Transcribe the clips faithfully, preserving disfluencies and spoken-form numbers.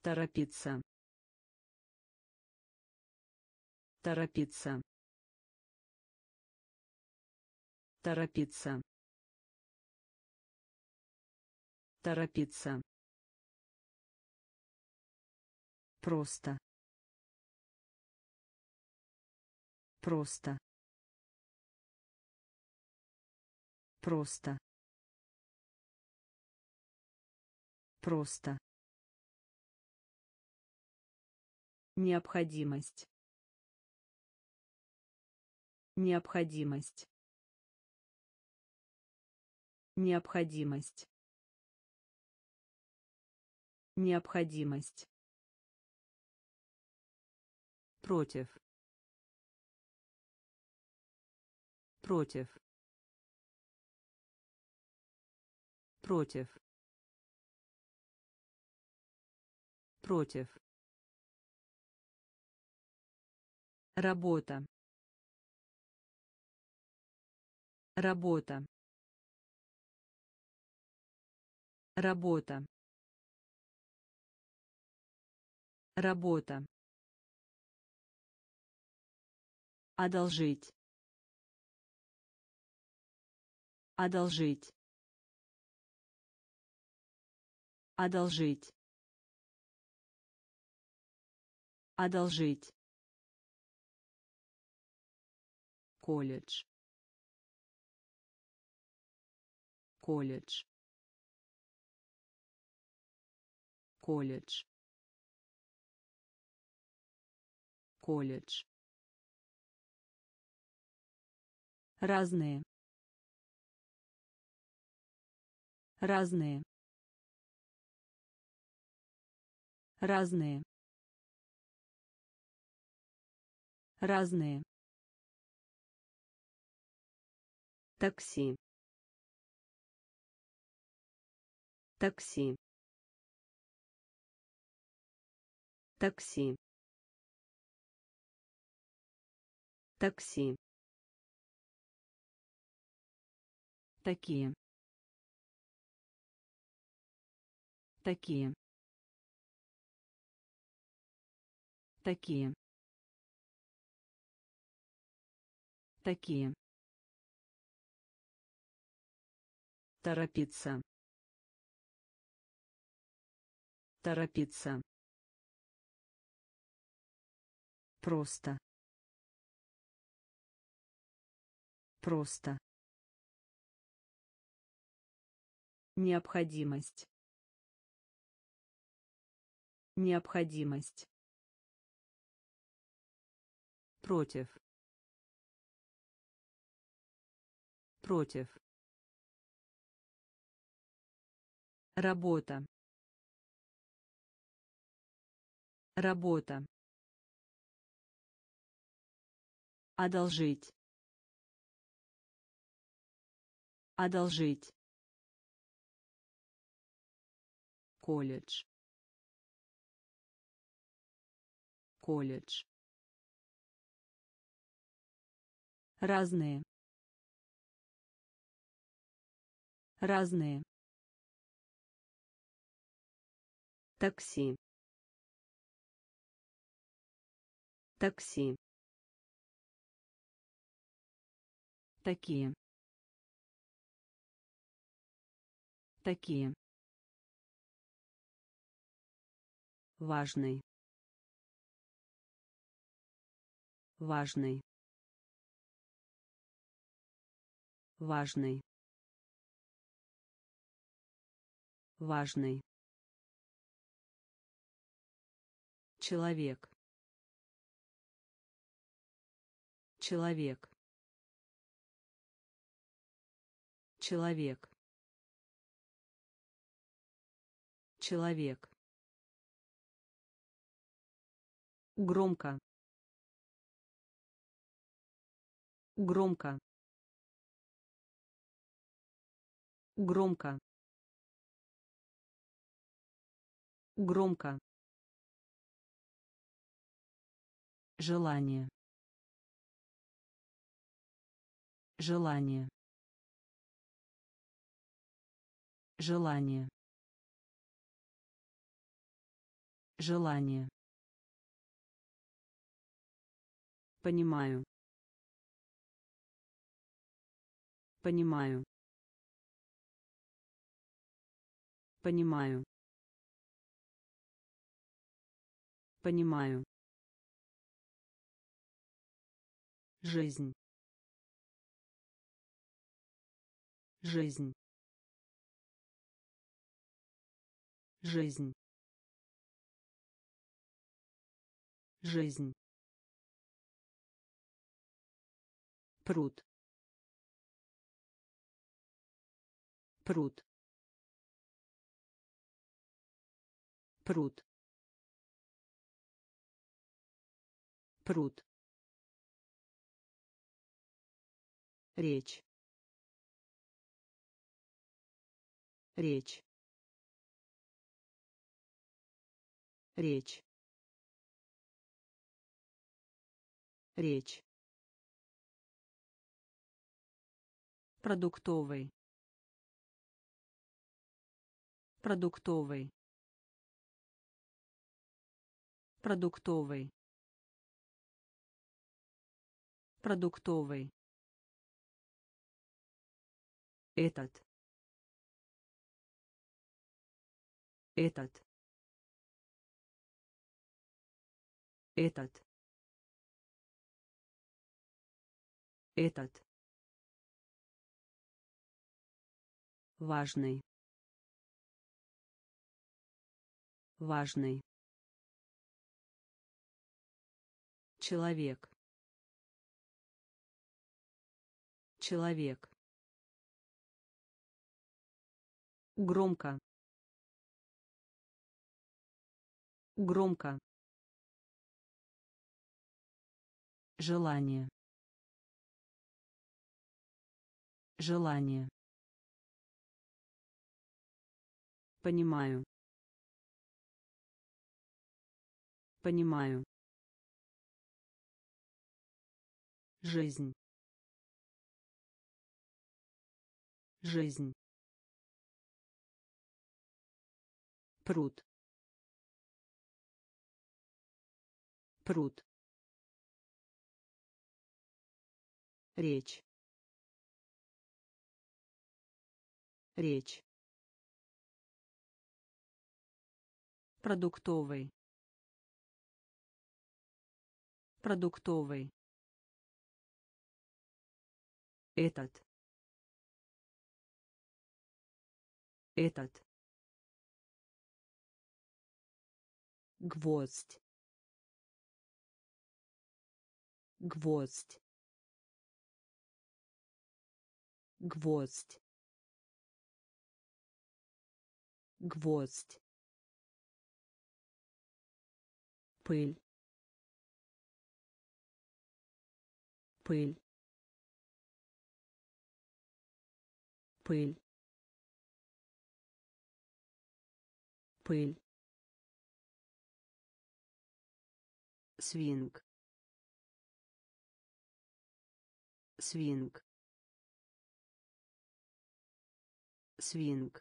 Торопиться. Торопиться. Торопиться. Торопиться. Просто. Просто. Просто. Просто. Необходимость. Необходимость. Необходимость. Необходимость. Против. Против. Против. Против. Работа. Работа. Работа. Работа. Одолжить. Одолжить. Одолжить. Одолжить. Колледж. Колледж. Колледж. Колледж. Разные. Разные. Разные. Разные. Такси. Такси. Такси. Такси. Такие. Такие. Такие. Такие. Торопиться. Торопиться. Просто. Просто. Необходимость. Необходимость. Против. Против. Работа. Работа. Одолжить. Одолжить. Колледж. Колледж. Разные. Разные. Такси. Такси. Такие. Такие. Важный. Важный. Важный. Важный. Человек. Человек. Человек. Человек. Громко. Громко. Громко. Громко. Желание. Желание. Желание. Желание. Понимаю. Понимаю. Понимаю. Понимаю. Жизнь. Жизнь. Жизнь. Жизнь. Пруд. Пруд. Пруд. Пруд. Речь. Речь. Речь. Речь. Продуктовый. Продуктовый. Продуктовый. Продуктовый. Этот. Этот. Этот. Этот. Важный. Важный. Человек. Человек. Громко. Громко. Желание. Желание. Понимаю. Понимаю. Жизнь. Жизнь. Пруд. Пруд. Речь. Речь. Продуктовый. Продуктовый. Этот. Этот. Гвоздь. Гвоздь. Гвоздь. Гвоздь. Пыль. Пыль. Пыль. Пыль. Свинг. Свинг. Свинг.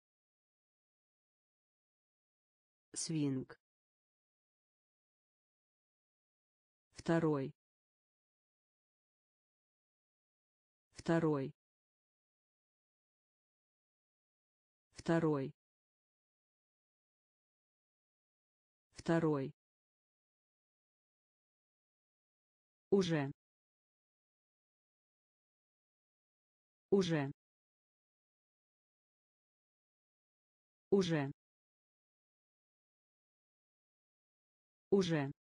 Свинг. Второй. Второй. Второй. Второй. Уже. Уже. Уже. Уже.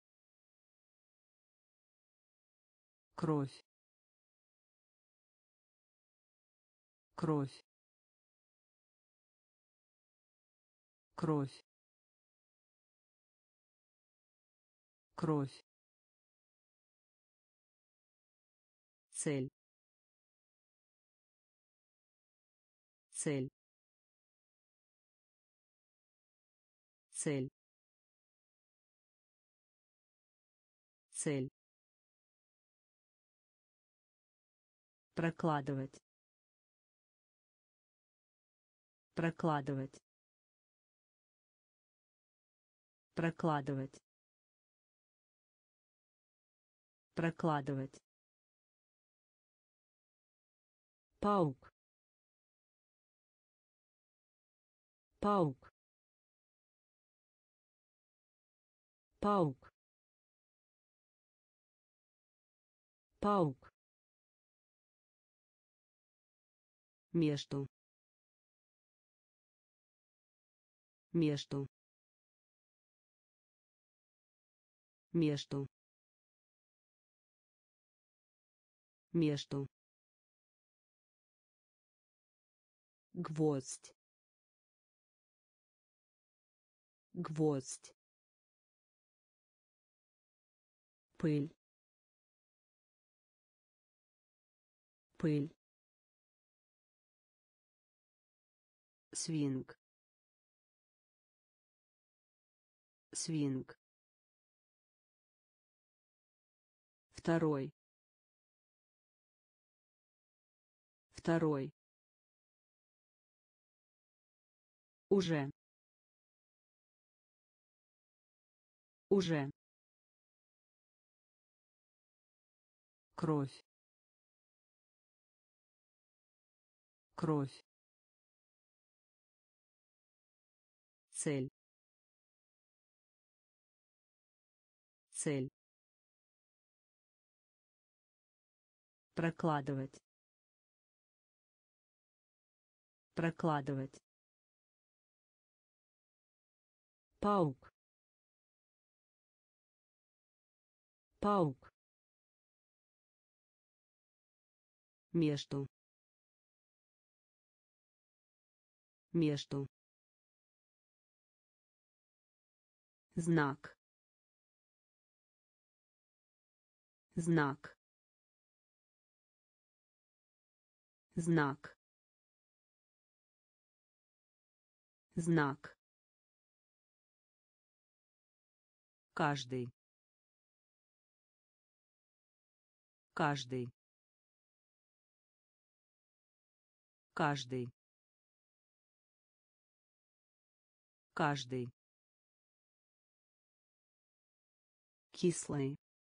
Кровь. Кровь. Кровь. Кровь. Цель. Цель. Цель. Цель. Прокладывать. Прокладывать. Прокладывать. Прокладывать. Паук. Паук. Паук. Паук. Между. Между. Между. Между. Гвоздь. Гвоздь. Пыль. Пыль. Свинг. Свинг. Второй. Второй. Уже. Уже. Кровь. Кровь. Цель. Цель. Прокладывать. Прокладывать. Паук. Паук. Между. Между. Знак. Знак. Знак. Знак. Каждый. Каждый. Каждый. Каждый. Кислый.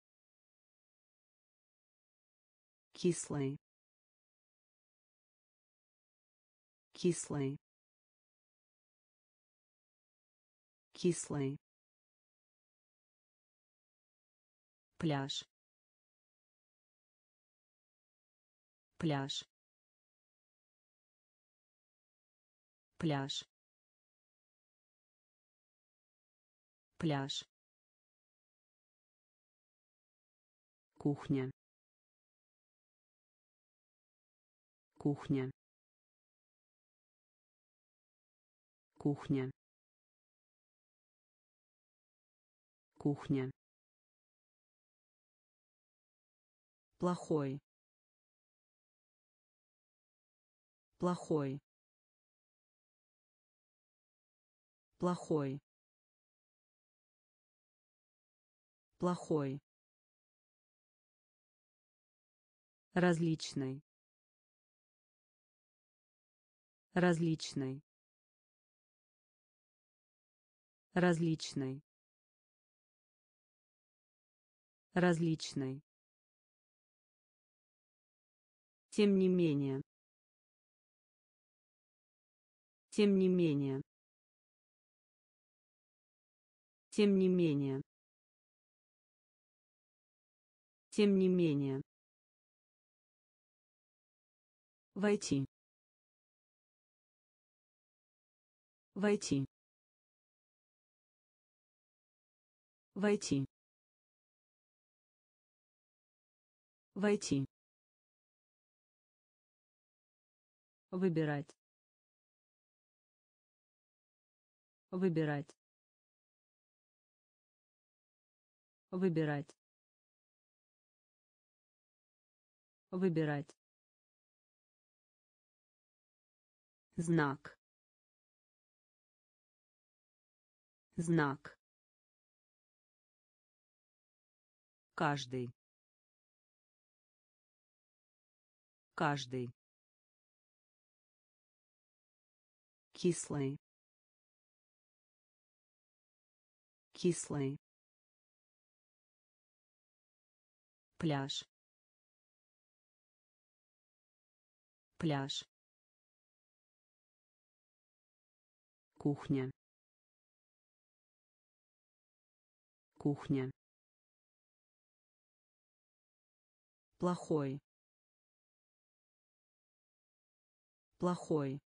Кислый. Кислый. Кислый. Пляж. Пляж. Пляж. Пляж. Кухня. Кухня. Кухня. Кухня. Плохой. Плохой. Плохой. Плохой. Различный. Различный. Различный. Различный. Тем не менее. Тем не менее. Тем не менее. Тем не менее. Войти. Войти. Войти. Войти. Выбирать. Выбирать. Выбирать. Выбирать. Знак. Знак. Каждый. Каждый. Кислый. кислый, пляж, пляж, кухня, кухня, плохой, плохой,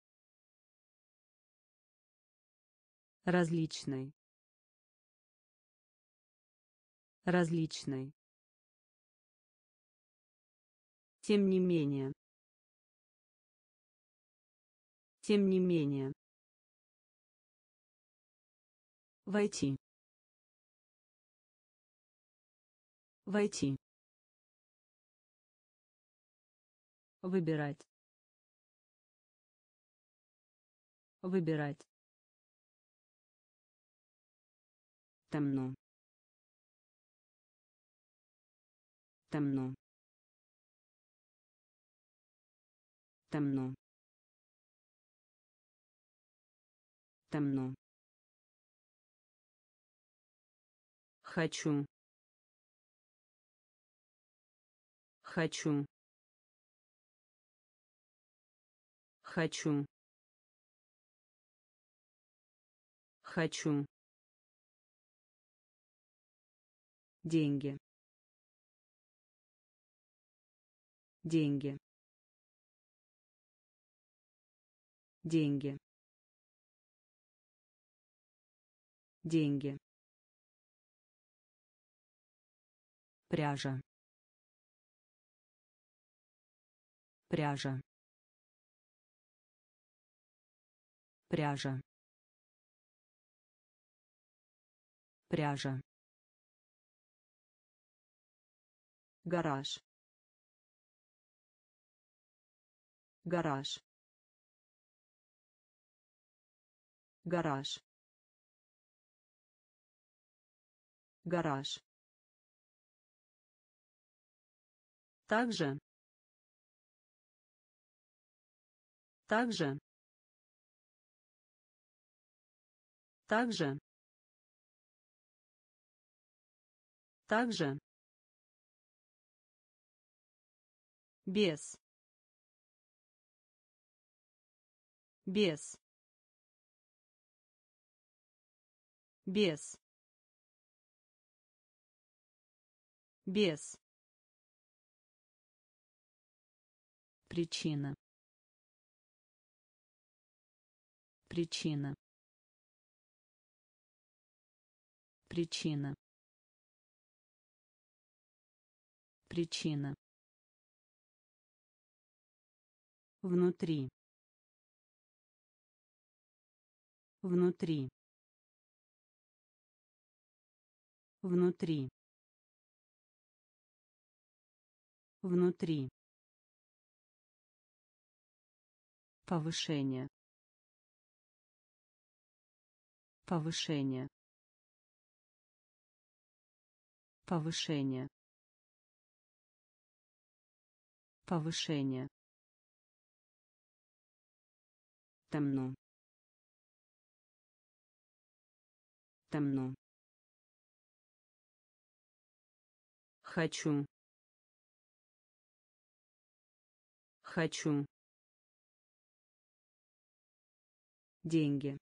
различный, различный, тем не менее, тем не менее, войти, войти, выбирать, выбирать, темно, темно, темно, темно, хочу, хочу, хочу, хочу, деньги, деньги, деньги, деньги, пряжа, пряжа, пряжа, пряжа, гараж, гараж, гараж, гараж, также, также, также, также, без, без, без, без, причина, причина, причина, причина, внутри, внутри, внутри, внутри, повышение, повышение, повышение, повышение, темно, темно, хочу, хочу, деньги,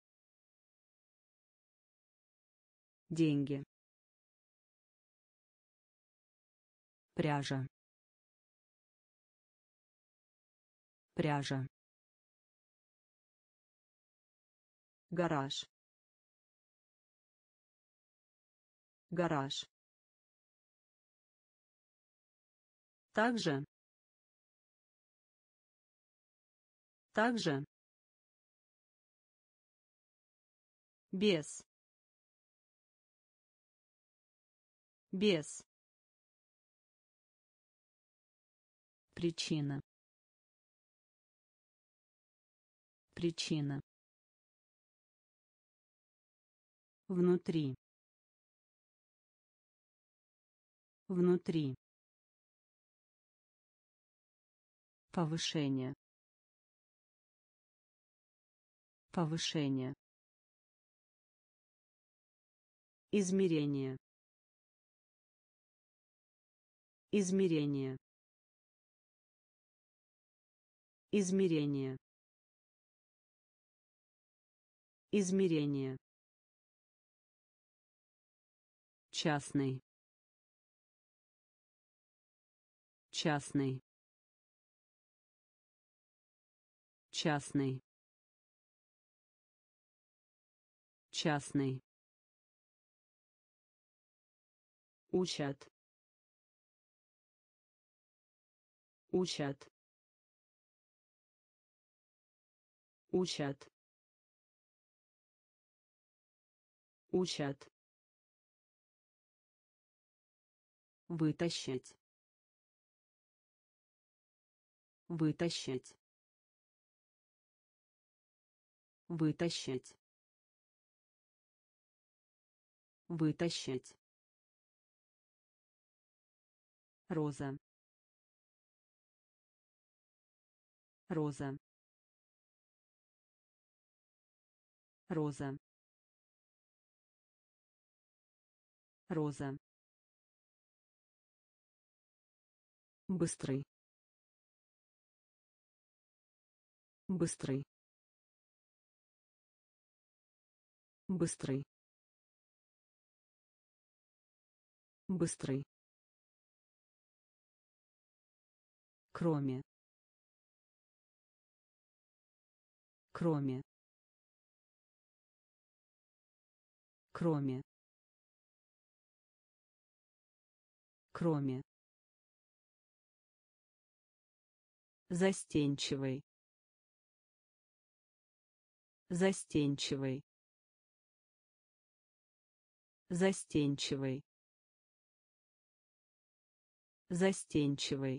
деньги, пряжа, пряжа, гараж, гараж, также, также, без, без, причина, причина, внутри, внутри, повышение, повышение, Измерение. Измерение. Измерение. Измерение. Частный. Частный. Частный. Частный. Учат. Учат. Учат. Учат. Вытащить. Вытащить. Вытащить. Вытащить. Роза. Роза. Роза. Роза. Быстрый. Быстрый. Быстрый. Быстрый. Кроме. Кроме. Кроме. Кроме. Застенчивый. Застенчивый. Застенчивый. Застенчивый.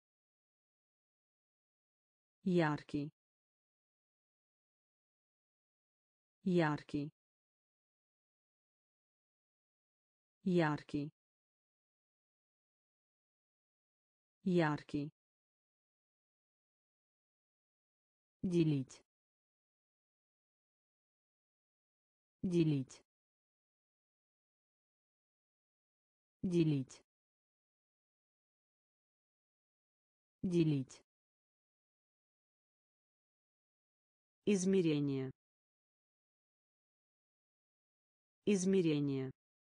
Яркий. Яркий. Яркий. Яркий. Делить. Делить. Делить. Делить. Измерение. Измерение.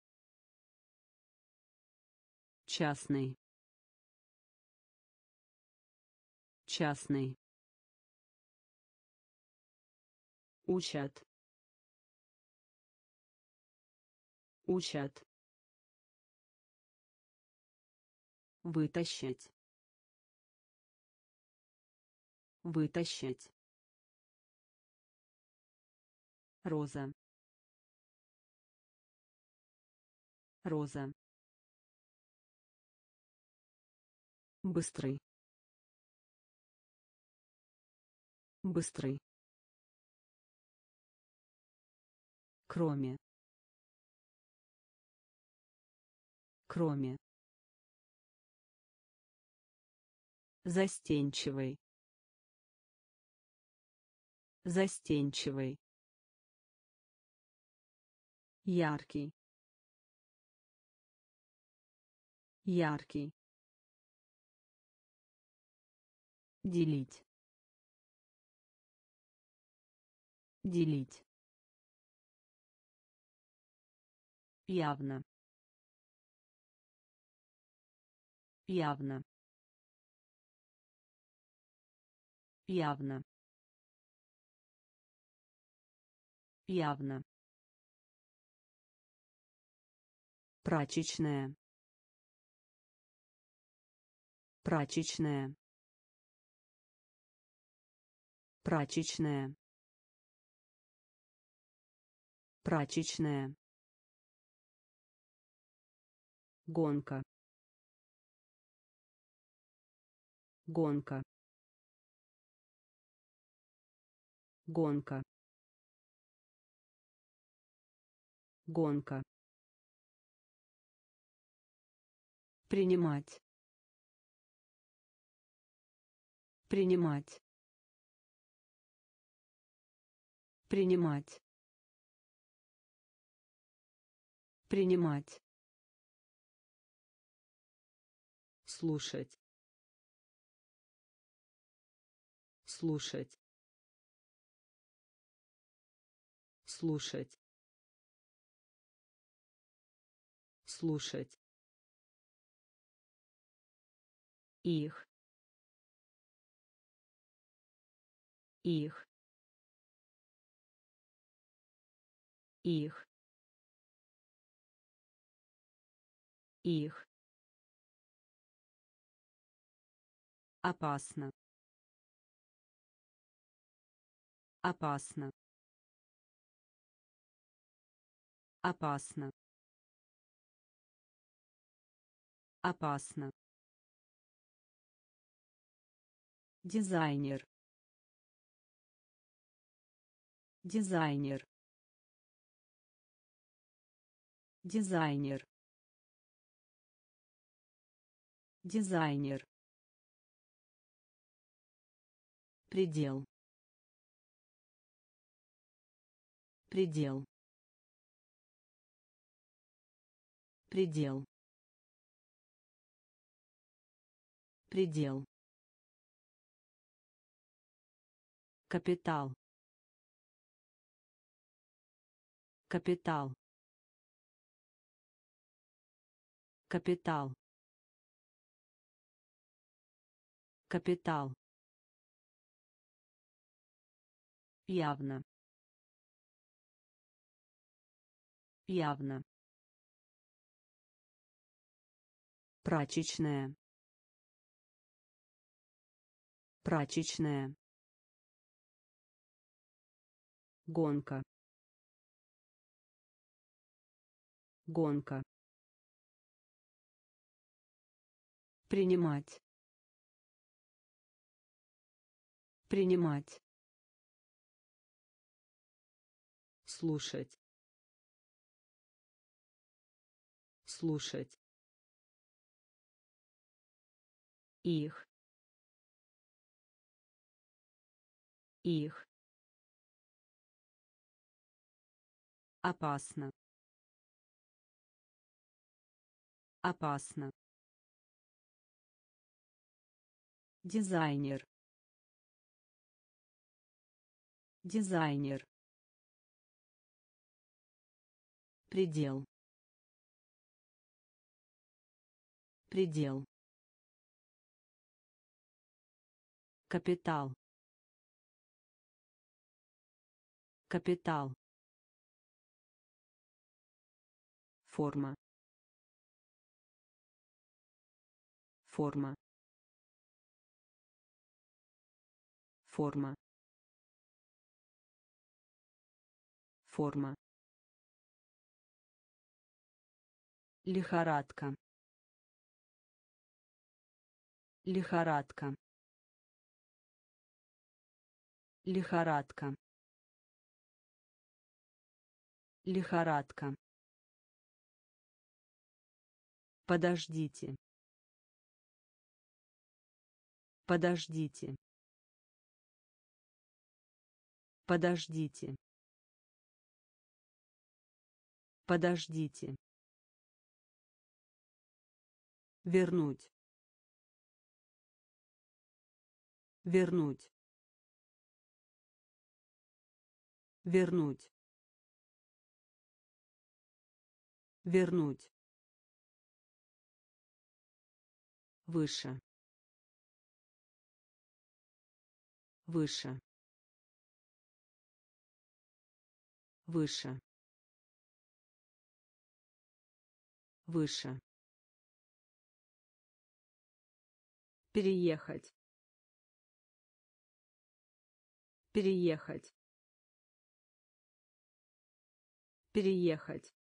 Частный. Частный. Учат. Учат. Вытащить. Вытащить. Роза. Роза. Быстрый. Быстрый. Кроме. Кроме. Застенчивый. Застенчивый. Яркий. Яркий. Делить. Делить. Явно. Явно. Явно. Явно. Прачечная. Прачечная. Прачечная. Прачечная. Гонка. Гонка. Гонка. Гонка. Принимать. Принимать. Принимать. Принимать. Слушать. Слушать. Слушать. Слушать. Их. Их. Их. Их. Опасно. Опасно. Опасно. Опасно. Дизайнер. Дизайнер. Дизайнер. Дизайнер. Предел. Предел. Предел. Предел. Капитал. Капитал. Капитал. Капитал. Явно. Явно. Прачечная. Прачечная. Гонка. Гонка. Принимать. Принимать. Слушать. Слушать. Их. Их. Опасно. Опасно. Дизайнер. Дизайнер. Предел. Предел. Капитал. Капитал. Форма. Форма. Форма. Форма. Лихорадка. Лихорадка. Лихорадка. Лихорадка. Подождите. Подождите. Подождите. Подождите. Вернуть. Вернуть. Вернуть. Вернуть. Выше. Выше. Выше. Выше. Переехать. Переехать. Переехать.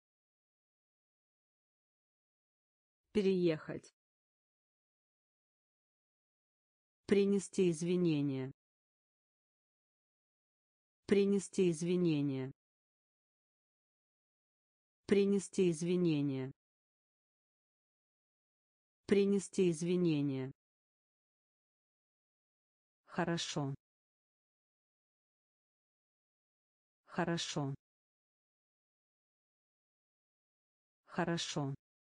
Переехать. Принести извинения. Принести извинения. Принести извинения. Принести извинения. Хорошо. Хорошо. Хорошо.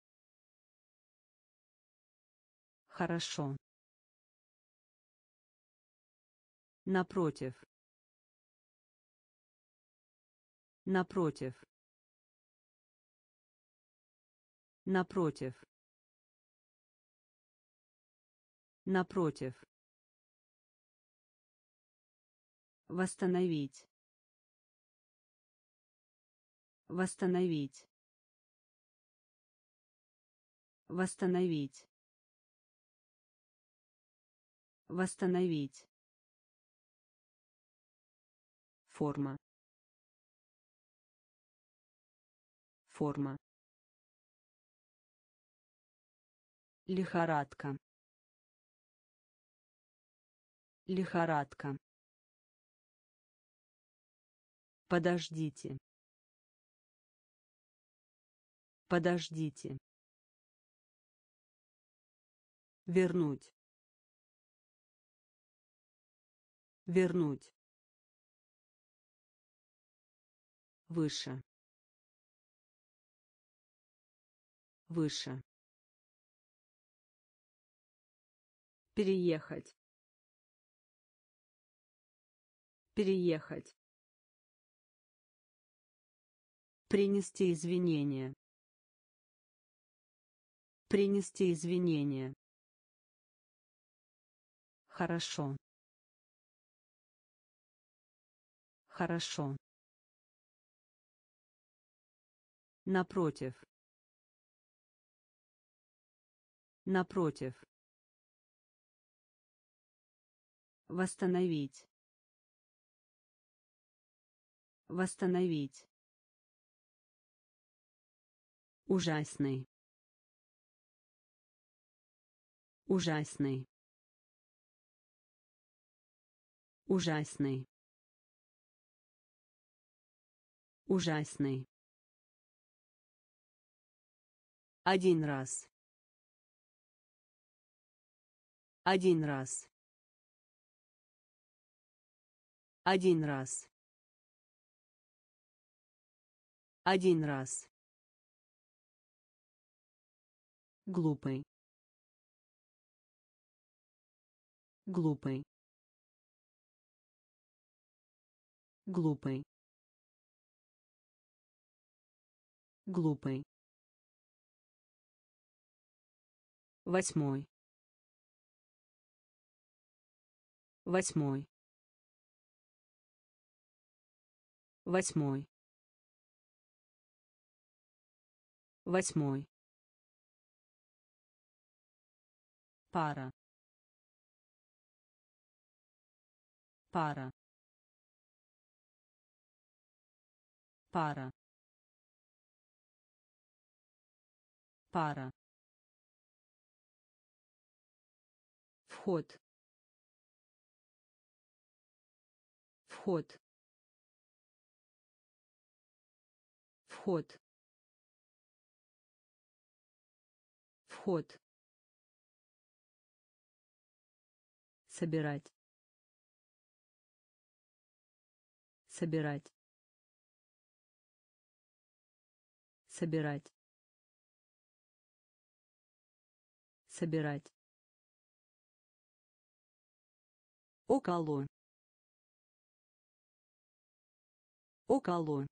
Хорошо. Напротив. Напротив. Напротив. Напротив. Восстановить. Восстановить. Восстановить. Восстановить. Форма. Форма. Лихорадка. Лихорадка. Подождите. Подождите. Вернуть. Вернуть. Выше. Выше. Переехать. Переехать. Принести извинения. Принести извинения. Хорошо. Хорошо. Напротив. Напротив. Восстановить. Восстановить. Ужасный. Ужасный. Ужасный. Ужасный. Один раз. Один раз. Один раз. Один раз. Глупый. Глупый. Глупый. Глупый. Восьмой. Восьмой. Восьмой. Восьмой. Пара. Пара. Пара. Пара. Вход. Вход. Вход. Вход. Собирать. Собирать. Собирать. Собирать. Около. Около.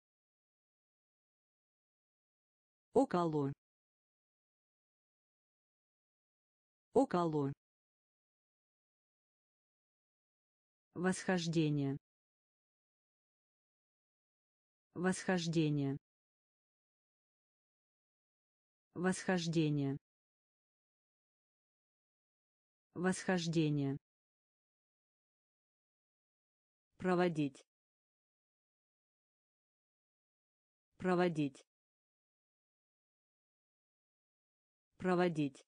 Около. Около. Восхождение. Восхождение. Восхождение. Восхождение. Проводить. Проводить. Проводить.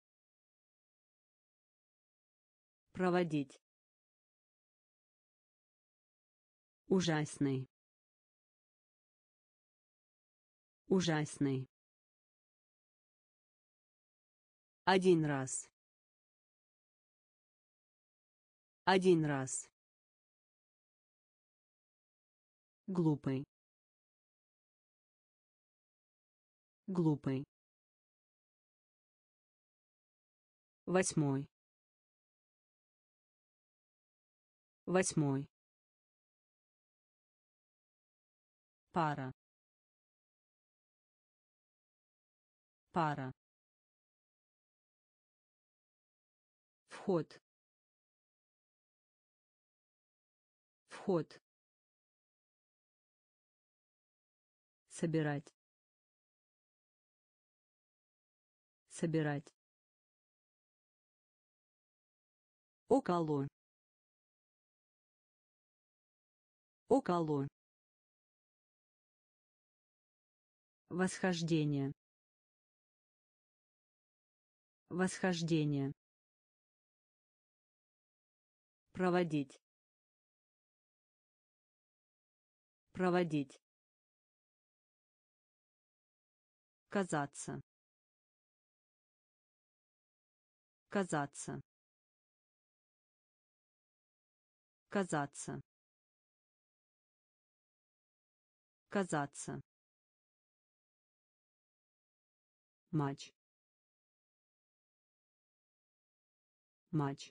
Проводить. Ужасный. Ужасный. Один раз. Один раз. Глупый. Глупый. Восьмой. Восьмой. Пара. Пара. Вход. Вход. Собирать. Собирать. Около. Около. Восхождение. Восхождение. Проводить. Проводить. Казаться. Казаться. Казаться. Казаться. Матч. Матч.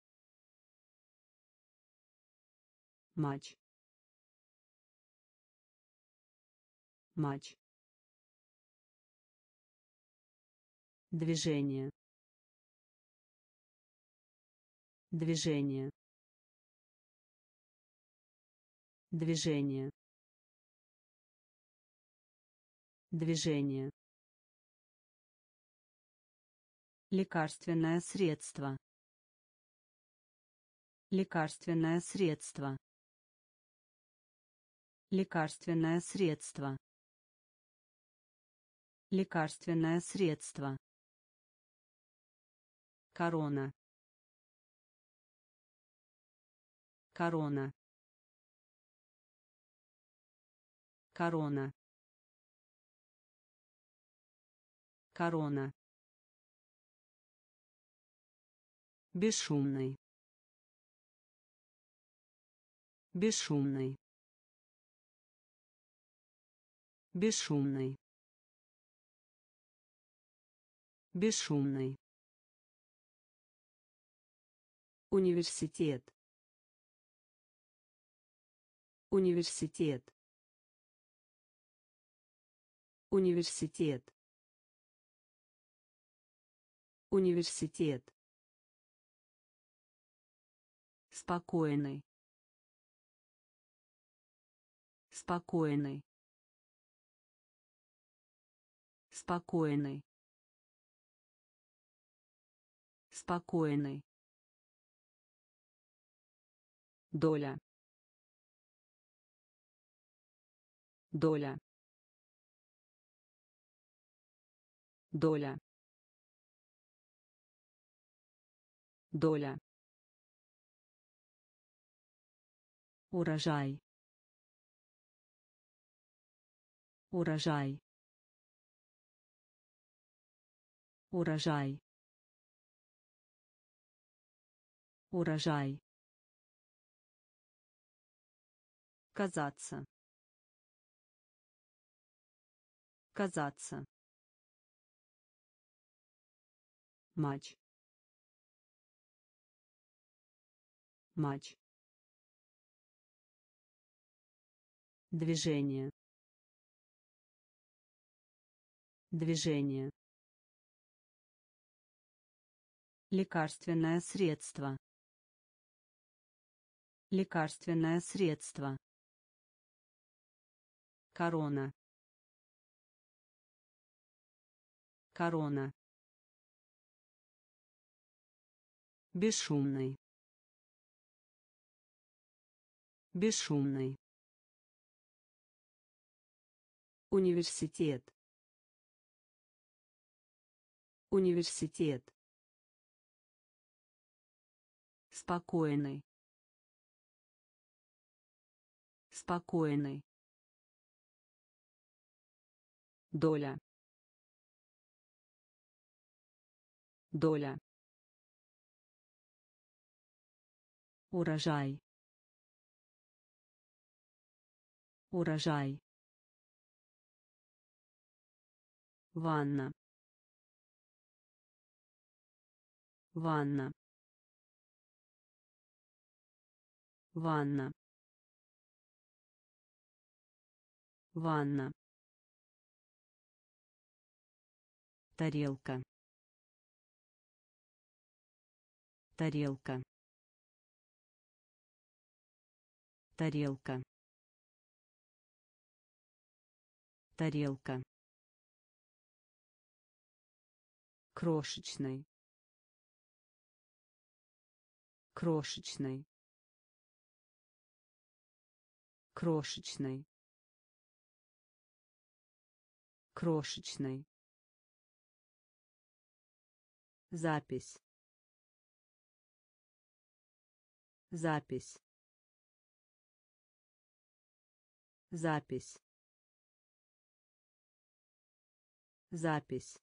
Матч. Матч. Движение. Движение. Движение. Движение. Лекарственное средство. Лекарственное средство. Лекарственное средство. Лекарственное средство. Корона. Корона. Корона. Корона. Бесшумный. Бесшумный. Бесшумный. Бесшумный. Университет. Университет. Университет. Университет. Спокойный. Спокойный. Спокойный. Спокойный. Доля. Доля. Доля. Доля. Урожай. Урожай. Урожай. Урожай. Казаться. Казаться. Матч. Матч. Движение. Движение. Лекарственное средство. Лекарственное средство. Корона. Корона. Бесшумный. Бесшумный. Университет. Университет. Спокойный. Спокойный. Доля. Доля. Урожай. Урожай. ванна, ванна, ванна, ванна, тарелка, тарелка, тарелка, тарелка, крошечный, крошечный, крошечный, крошечный, запись, запись, запись, запись,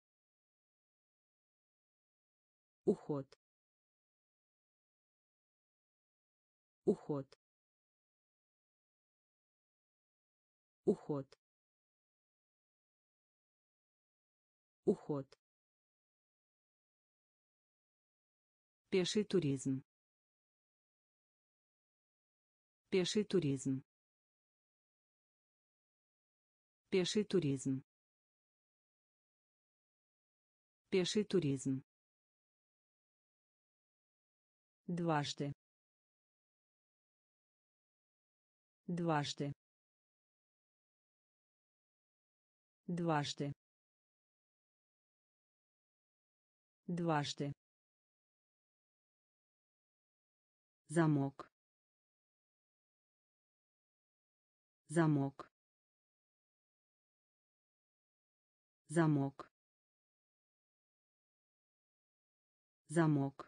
уход, уход, уход, уход, пеший туризм, пеший туризм, пеший туризм, пеший туризм, дважды, дважды, дважды, дважды, замок, замок, замок, замок,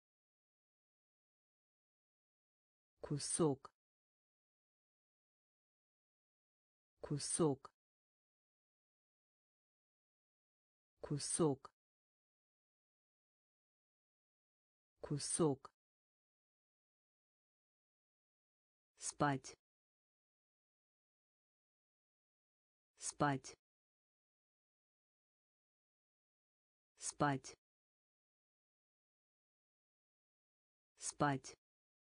кусок, кусок, кусок, кусок, спать, спать, спать, спать,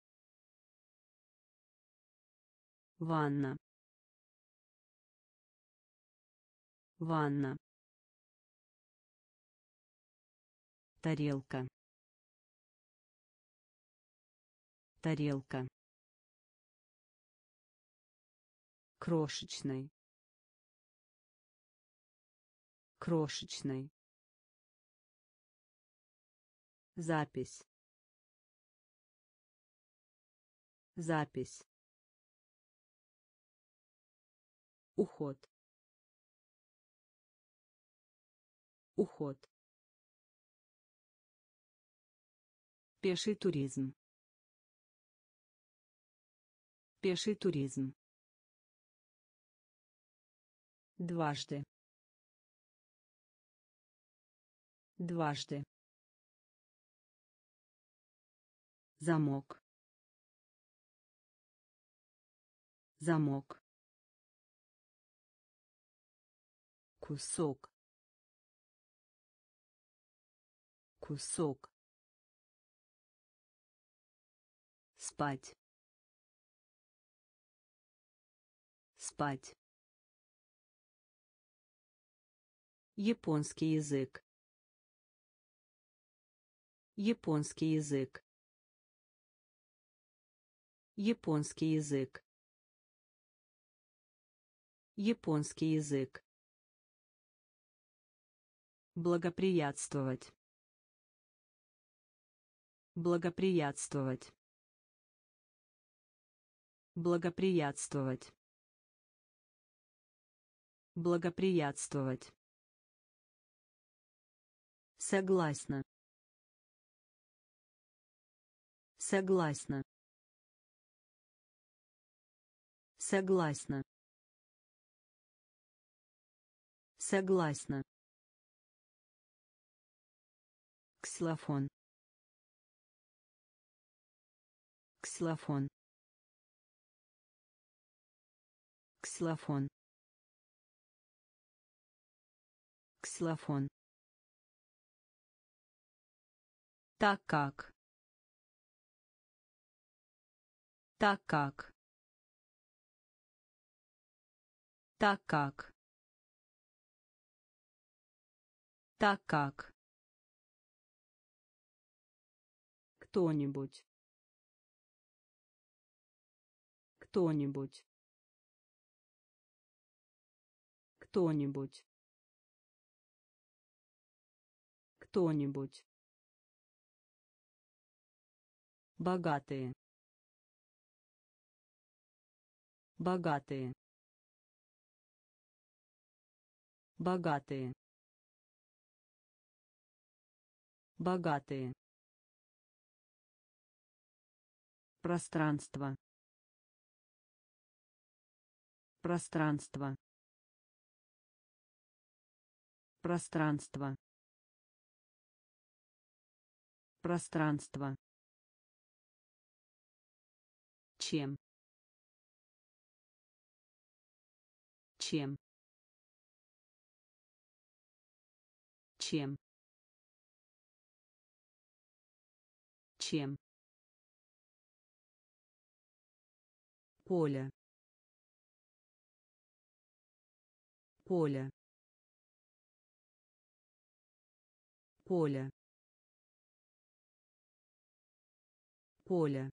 ванна, ванна, тарелка, тарелка, крошечный, крошечный, запись, запись, уход, уход, пеший туризм, пеший туризм, дважды, дважды, замок, замок, кусок, кусок, спать, спать, японский язык, японский язык, японский язык, японский язык, благоприятствовать, благоприятствовать, благоприятствовать, благоприятствовать, согласна, согласна, согласна, согласна, ксилофон, ксилофон, ксилофон, Ксилофон. Так как. Так как. Так как. Так как. Кто-нибудь. Кто-нибудь. Кто-нибудь. Кто-нибудь. Богатые. Богатые. Богатые. Богатые. Пространство. Пространство. Пространство. Пространство. Чем? Чем? Чем? Чем? Поле. Поле. Поле. Поле.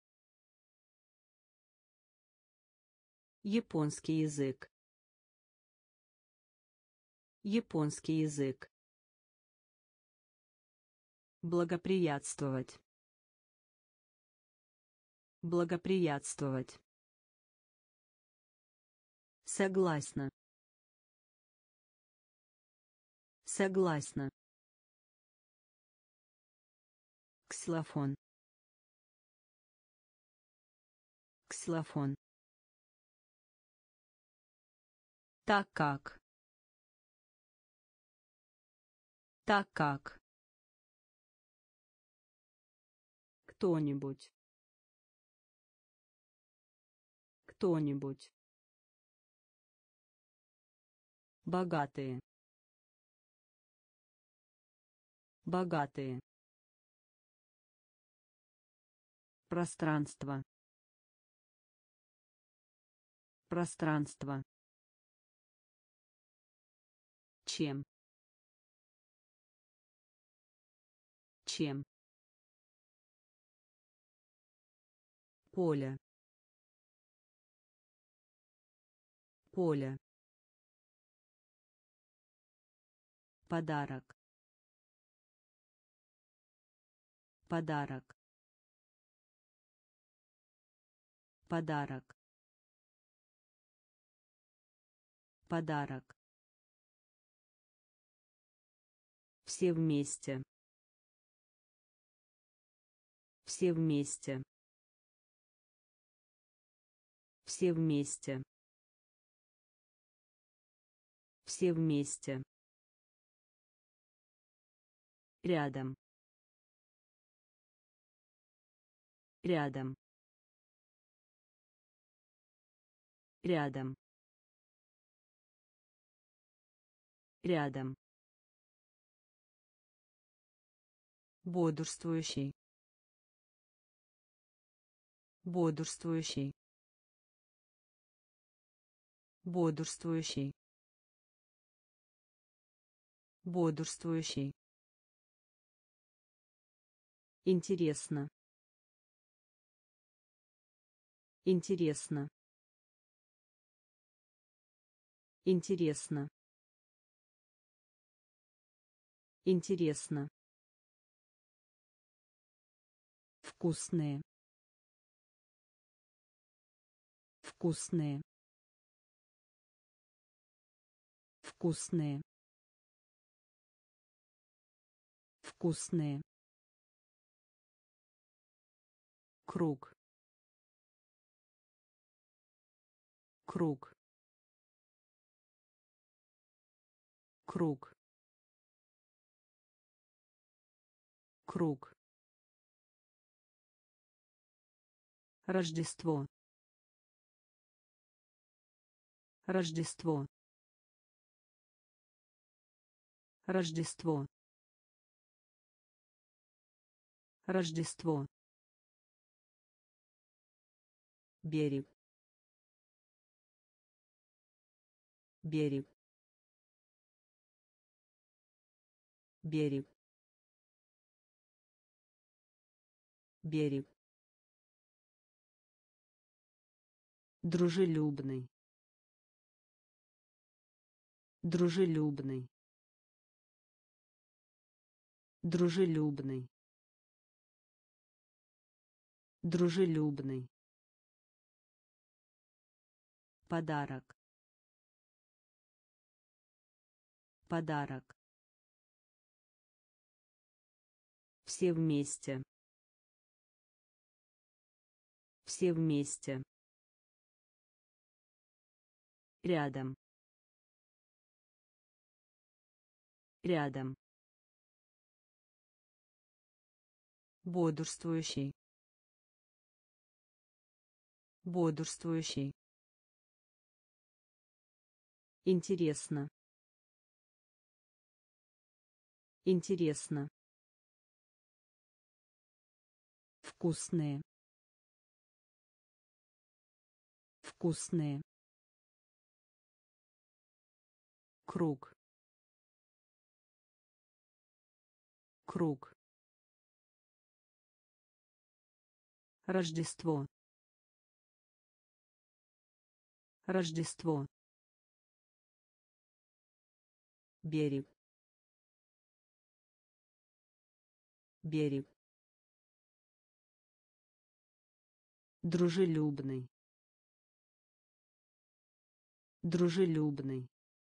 Японский язык. Японский язык. Благоприятствовать. Благоприятствовать. Согласна. Согласна. Ксилофон. Ксилофон. Так как. Так как. Кто-нибудь. Кто-нибудь. Богатые. Богатые. Пространство. Пространство. Чем? Чем? Поле. Поле. Подарок. Подарок. Подарок. Подарок. Все вместе. Все вместе. Все вместе. Все вместе. Рядом. Рядом. Рядом. Рядом. Бодрствующий. Бодрствующий. Бодрствующий. Бодрствующий. Интересно. Интересно. Интересно. Интересно. Вкусные. Вкусные. Вкусные. Вкусные. Круг. Круг. Круг. Круг. Рождество. Рождество. Рождество. Рождество. Берег. Берег. Берег. Берег. Дружелюбный. Дружелюбный. Дружелюбный. Дружелюбный. Подарок. Подарок. Все вместе. Все вместе. Рядом. Рядом. Бодрствующий. Бодрствующий. Интересно. Интересно. Вкусные. Вкусные. Круг. Круг. Рождество. Рождество. Берег. Берег. Дружелюбный. Дружелюбный.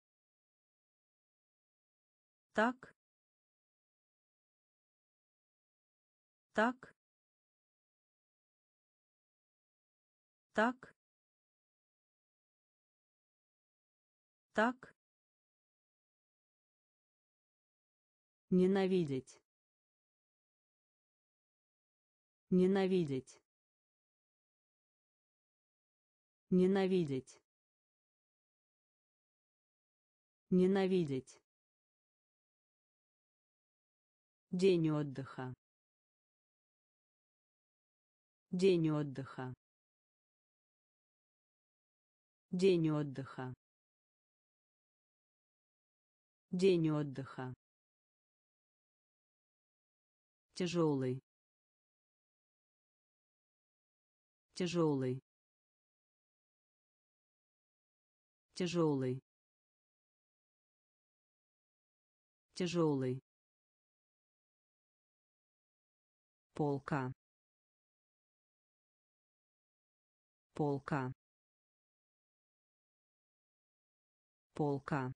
Так. Так. Так. Так. Ненавидеть. Ненавидеть. Ненавидеть. Ненавидеть. День отдыха. День отдыха. День отдыха. День отдыха. Тяжелый. Тяжелый. Тяжелый. Тяжелый. Полка. Полка. Полка.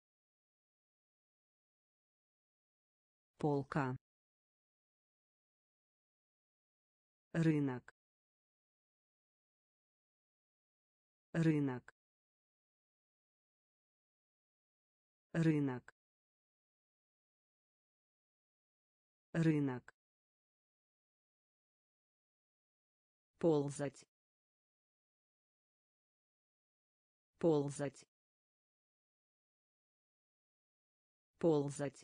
Полка. Рынок. Рынок. Рынок. Рынок. Ползать. Ползать. Ползать.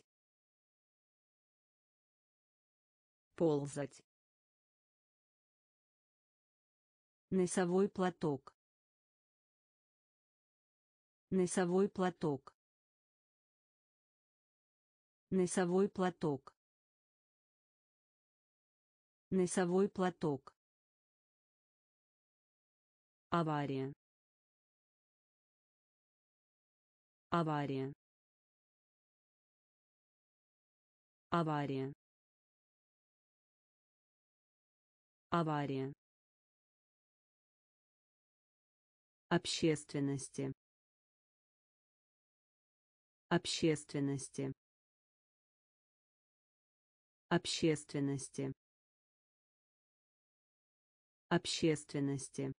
Ползать. Носовой платок. Носовой платок. Носовой платок. Носовой платок. Авария. Авария. Авария. Авария. Общественности. Общественности. Общественности. Общественности.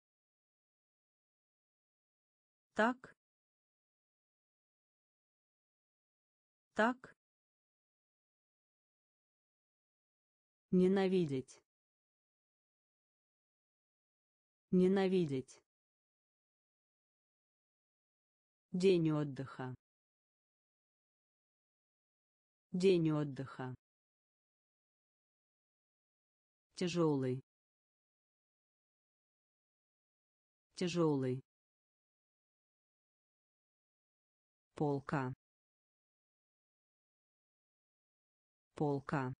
Так. Так. Ненавидеть. Ненавидеть. День отдыха. День отдыха. Тяжелый. Тяжелый. Полка. Полка.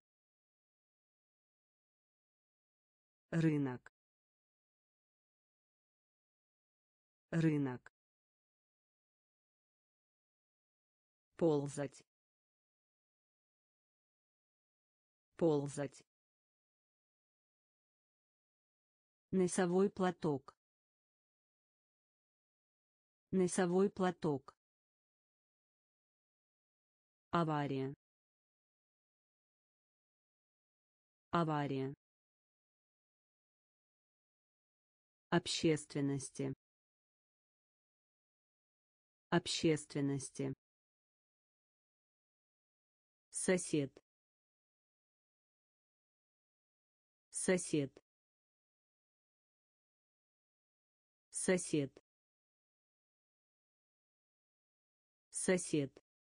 Рынок. Рынок. Ползать. Ползать. Носовой платок. Носовой платок. Авария. Авария. Общественности. Общественности. Сосед. Сосед. Сосед. Сосед.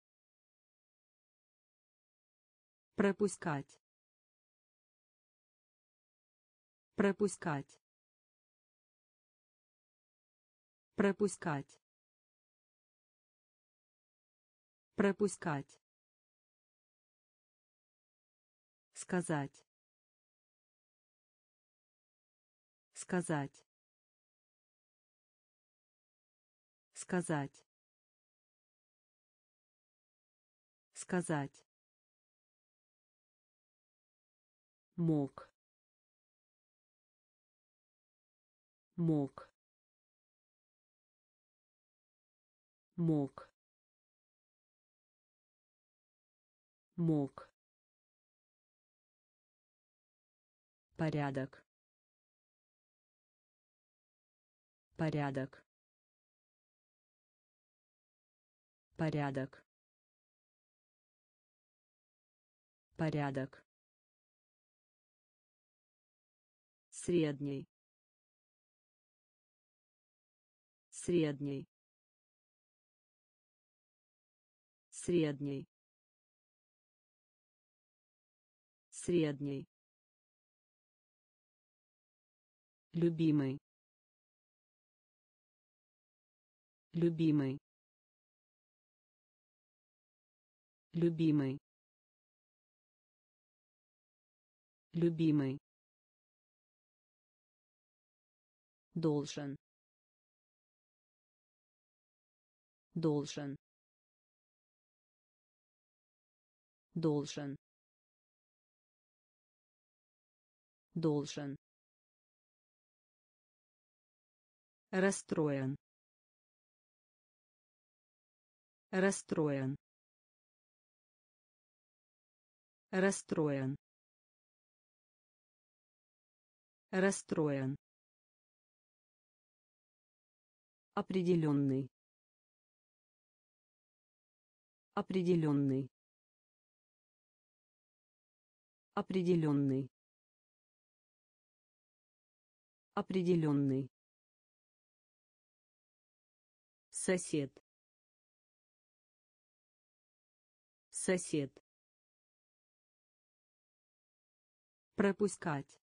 Пропускать. Пропускать. Пропускать. Пропускать. Сказать. Сказать. Сказать. Сказать. Мог. Мог. Мог. Мог. Порядок. Порядок. Порядок. Порядок. Средний. Средний. Средний. Средний. Любимый. Любимый. Любимый. Любимый. Должен. Должен. Должен. Должен. Расстроен. Расстроен. Расстроен. Расстроен. Определенный. Определенный. Определенный. Определенный. Сосед. Сосед. Пропускать.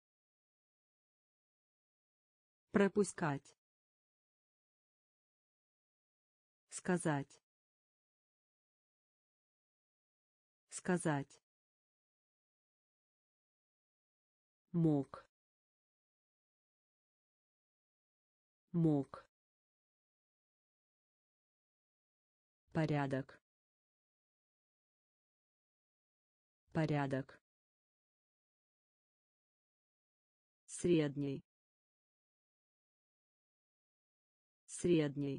Пропускать. Сказать. Сказать. Мог. Мог. Порядок. Порядок. Средний. Средний.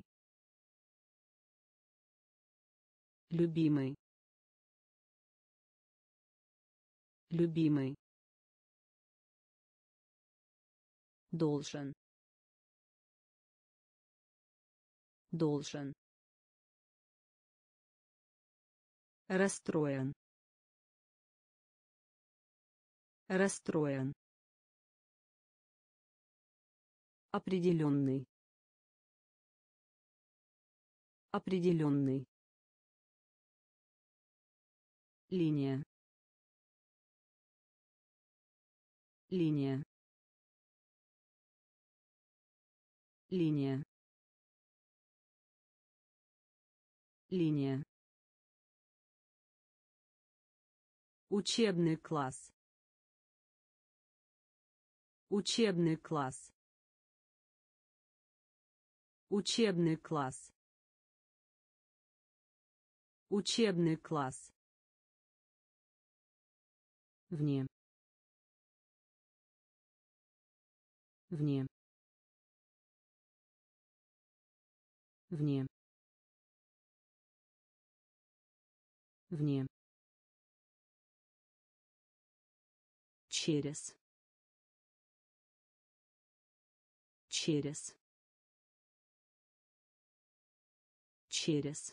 Любимый. Любимый. Должен. Должен. Расстроен. Расстроен. Определенный. Определенный. линия, линия, линия, линия. Учебный класс. Учебный класс. Учебный класс. Учебный класс. Вне. Вне. Вне. Вне. Через. Через. Через.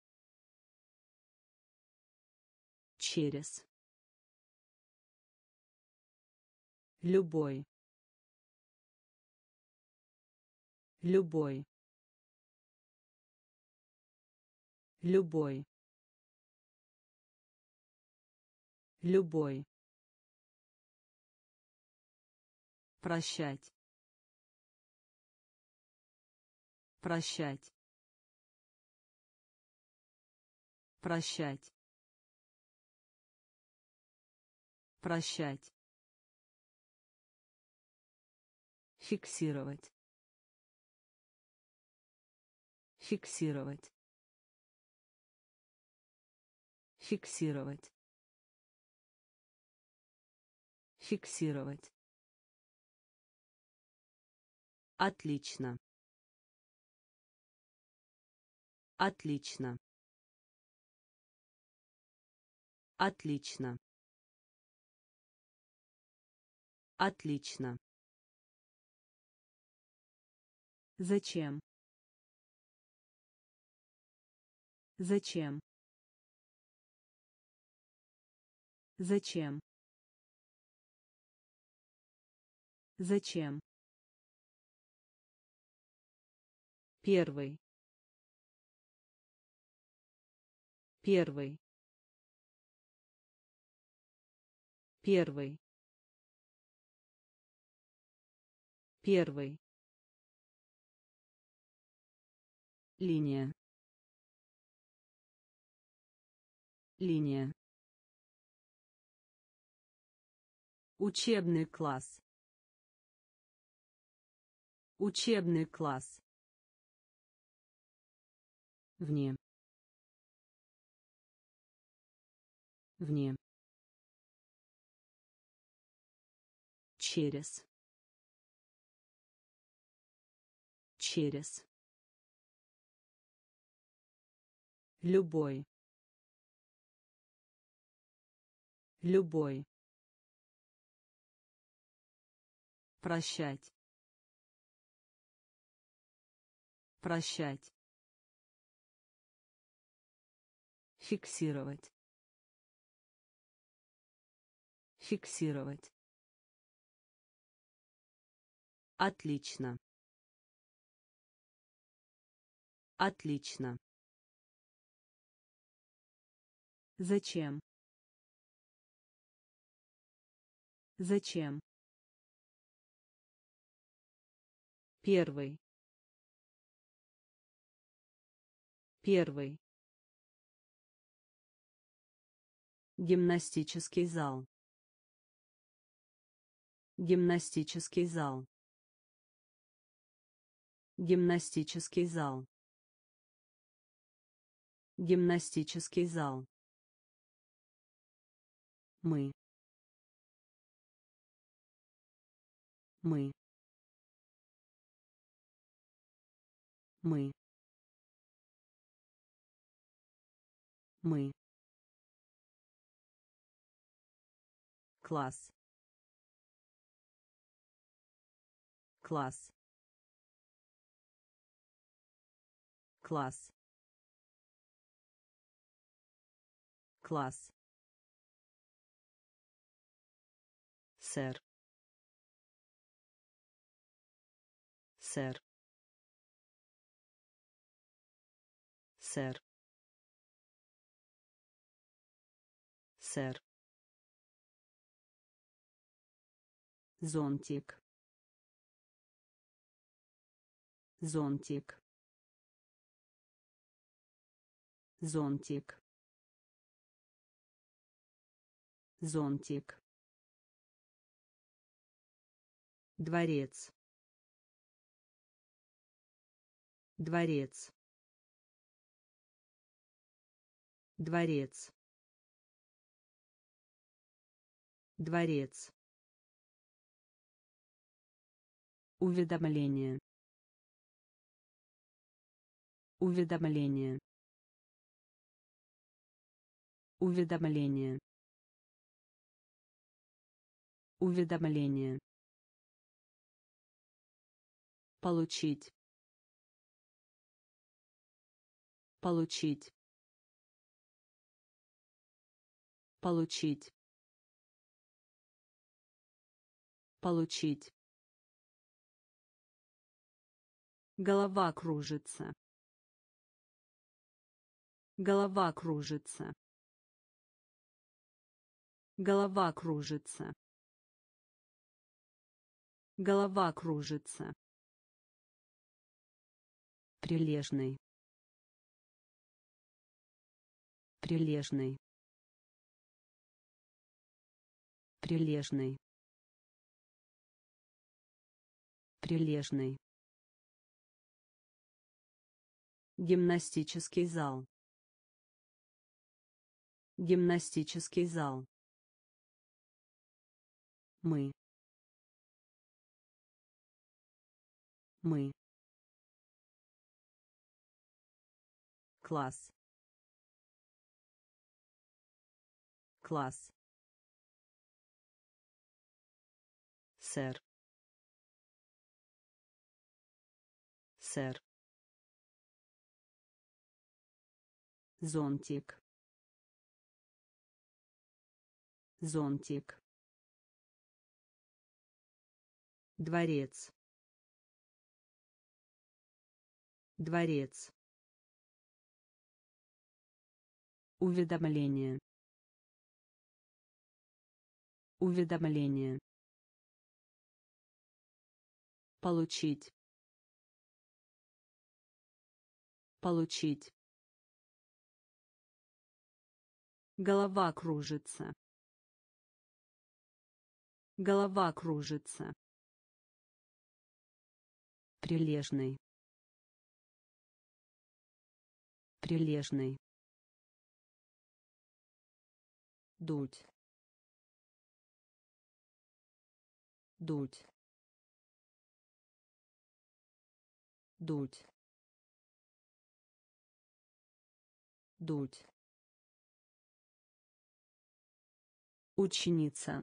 Через. Любой. Любой. Любой. Любой. Прощать. Прощать. Прощать. Прощать. Фиксировать. Фиксировать. Фиксировать. Фиксировать. Отлично. Отлично. Отлично. Отлично. Зачем? Зачем? Зачем? Зачем? Первый. Первый. Первый. Первый. Линия. Линия. Учебный класс. Учебный класс. Вне. Вне. Через. Через. Любой. Любой. Прощать. Прощать. Фиксировать. Фиксировать. Отлично. Отлично. Зачем? Зачем? Первый. Первый. Гимнастический зал. Гимнастический зал. Гимнастический зал. Гимнастический зал. Мы. Мы. Мы. Мы. Класс. Класс. Класс. Класс. Сэр. Сэр. Сэр. сэр, зонтик, зонтик, зонтик, зонтик, дворец, дворец, дворец, дворец, уведомление, уведомление, уведомление, уведомление, получить, получить, получить, получить, голова кружится, голова кружится, голова кружится, голова кружится, прилежный, прилежный, прилежный, прилежный, гимнастический зал, гимнастический зал, мы, мы, класс, класс, сэр, сэр, зонтик, зонтик, дворец, дворец, уведомление, уведомление, получить, получить, голова кружится, голова кружится, прилежный, прилежный, дуть, дуть, дуть, дуть, ученица,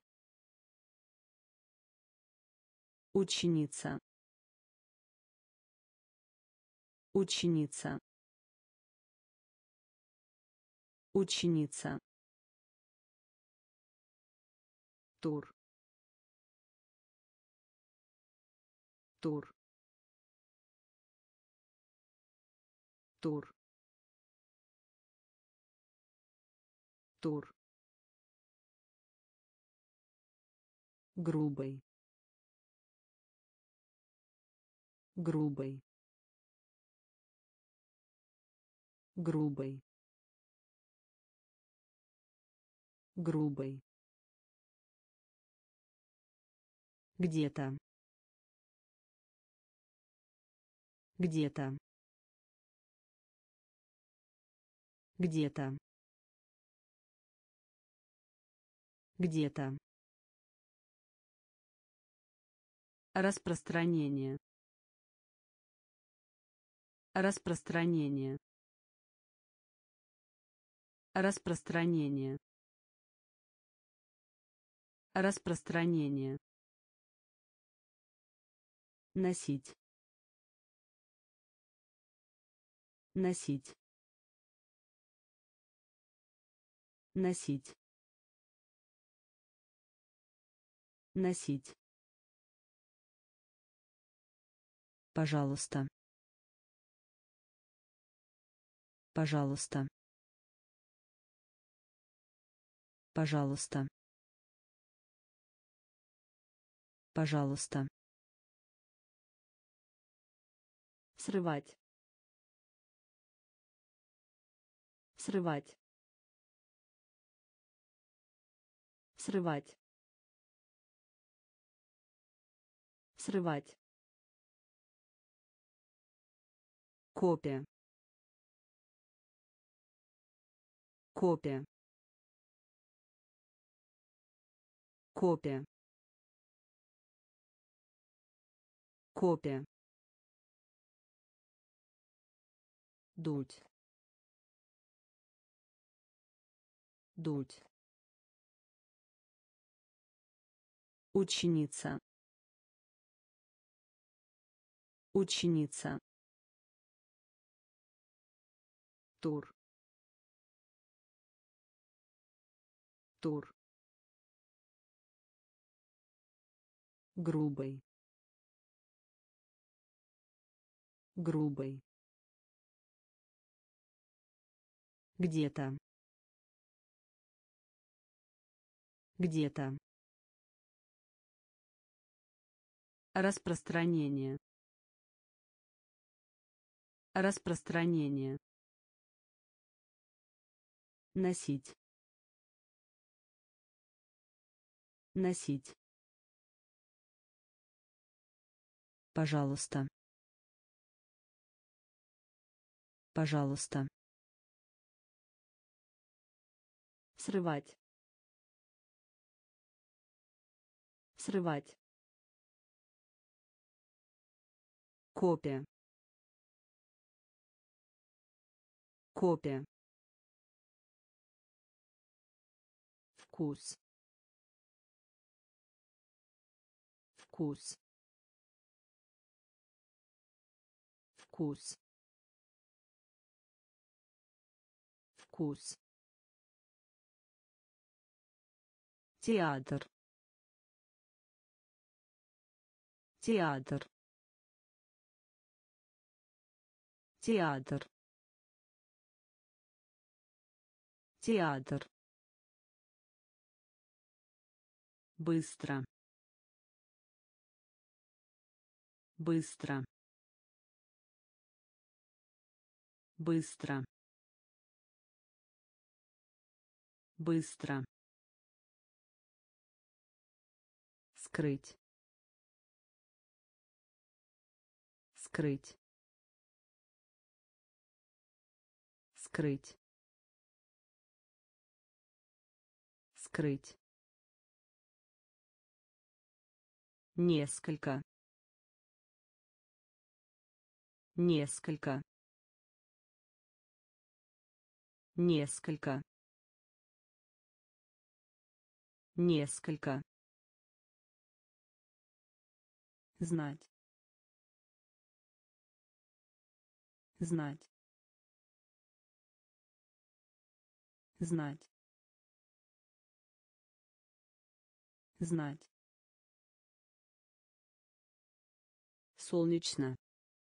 ученица, ученица, ученица, тур, тур, тур, тур, грубый, грубый, грубый, грубый, где-то, где-то, где-то, где-то, распространение, распространение, распространение, распространение, носить, носить, носить, носить, пожалуйста, пожалуйста, Пожалуйста. Пожалуйста. Срывать. Срывать. Срывать. Срывать. Копия. Копия. Копия. Копия. Дуть. Дуть. Ученица. Ученица. Тур. Тур. Грубый. Грубый. Где-то. Где-то. Распространение. Распространение. Носить. Носить. Пожалуйста. Пожалуйста. Срывать. Срывать. Копия. Копия. Вкус. Вкус. Вкус. Вкус. Театр. Театр. Театр. Театр. Быстро. Быстро. Быстро. Быстро. Скрыть. Скрыть. Скрыть. Скрыть. Несколько. Несколько. Несколько. Несколько. Знать. Знать. Знать. Знать. Солнечно.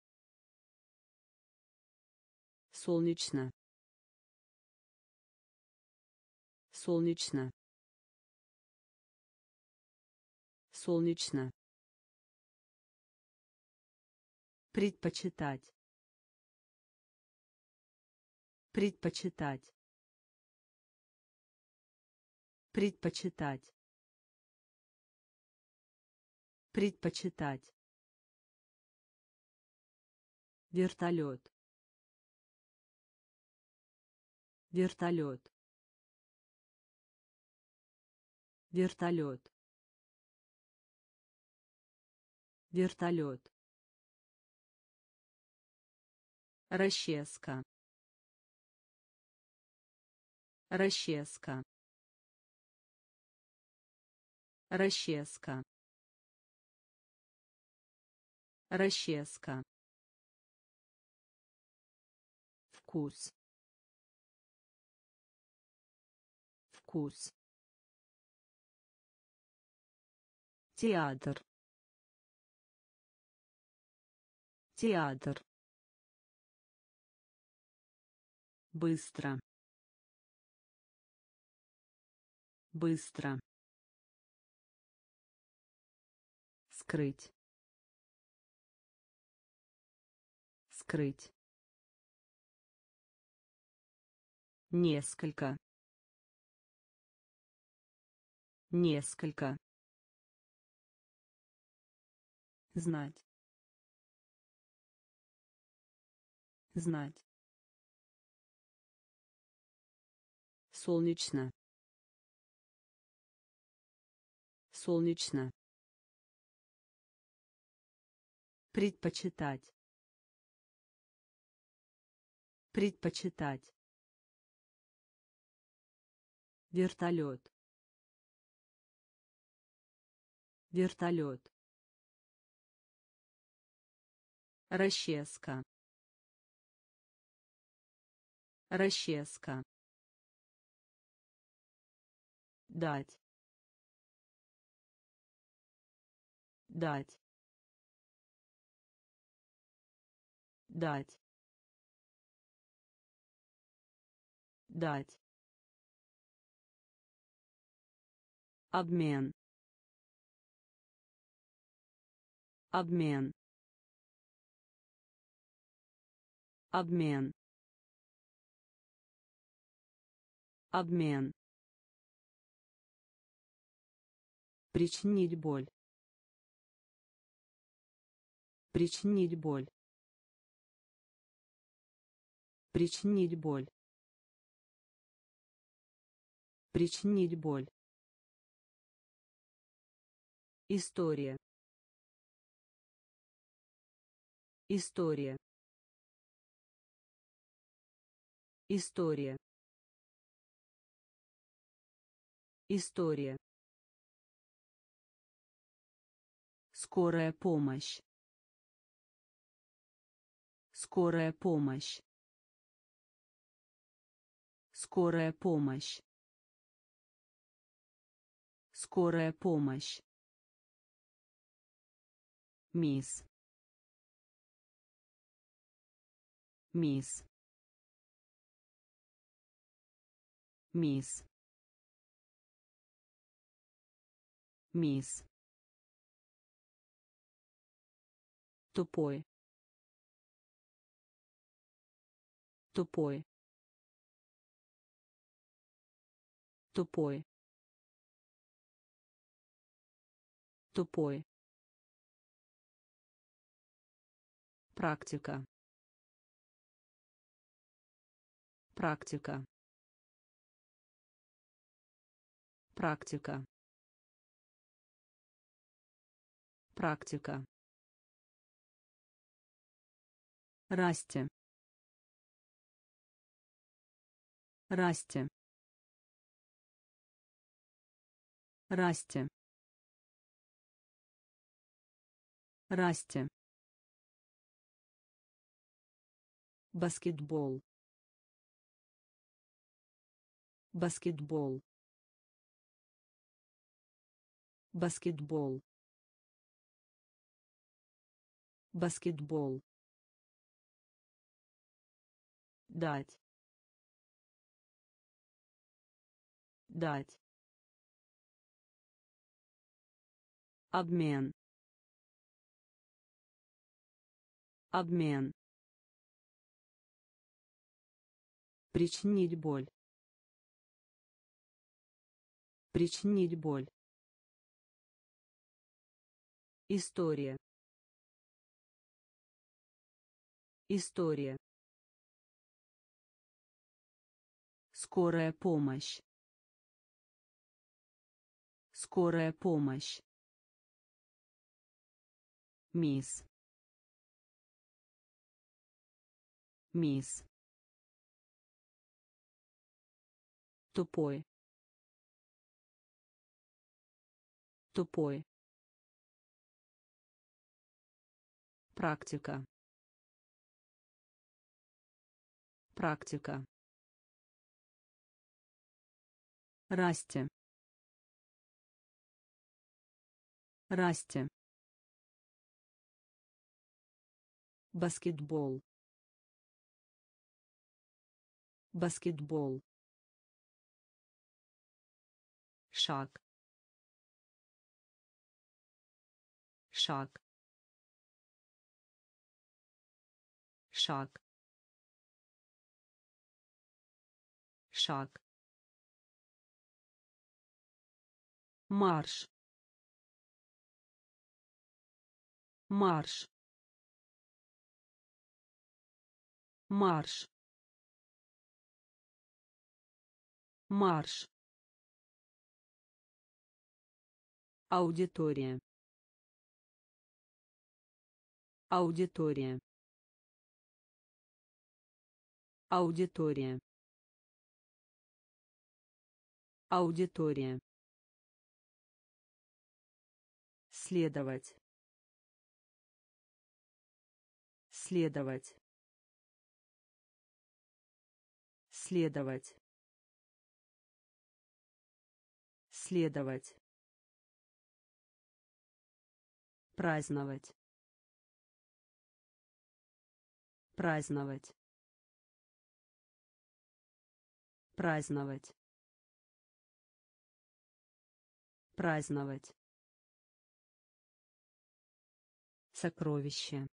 Солнечно. Солнечно. Солнечно. Предпочитать. Предпочитать. Предпочитать. Предпочитать. Вертолет. Вертолет. Вертолет. Вертолет. Расческа. Расческа. Расческа. Расческа. Вкус. Вкус. Театр. Театр. Быстро. Быстро. Скрыть. Скрыть. Несколько. Несколько. Знать. Знать. Солнечно. Солнечно. Предпочитать. Предпочитать. Вертолет. Вертолет. Расческа. Расческа. Дать. Дать. Дать. Дать. Обмен. Обмен. Обмен. Обмен. Причинить боль. Причинить боль. Причинить боль. Причинить боль. История. История. История. История. Скорая помощь. Скорая помощь. Скорая помощь. Скорая помощь. Мисс. Мисс. Мисс. Мисс. Тупой. Тупой. Тупой. Тупой. Практика. Практика. Практика. Практика. Расти. Расти. Расти. Расти. Баскетбол. Баскетбол. Баскетбол. Баскетбол. Дать. Дать. Обмен. Обмен. Причинить боль. Причинить боль. История. История. Скорая помощь. Скорая помощь. Мисс. Мисс. Тупой. Тупой. Практика. Практика. Расти. Расти. Баскетбол. Баскетбол. шаг, шаг, шаг, шаг, марш, марш, марш, марш, аудитория, аудитория, аудитория, аудитория, следовать, следовать, следовать, следовать, праздновать, праздновать, праздновать, праздновать, сокровище,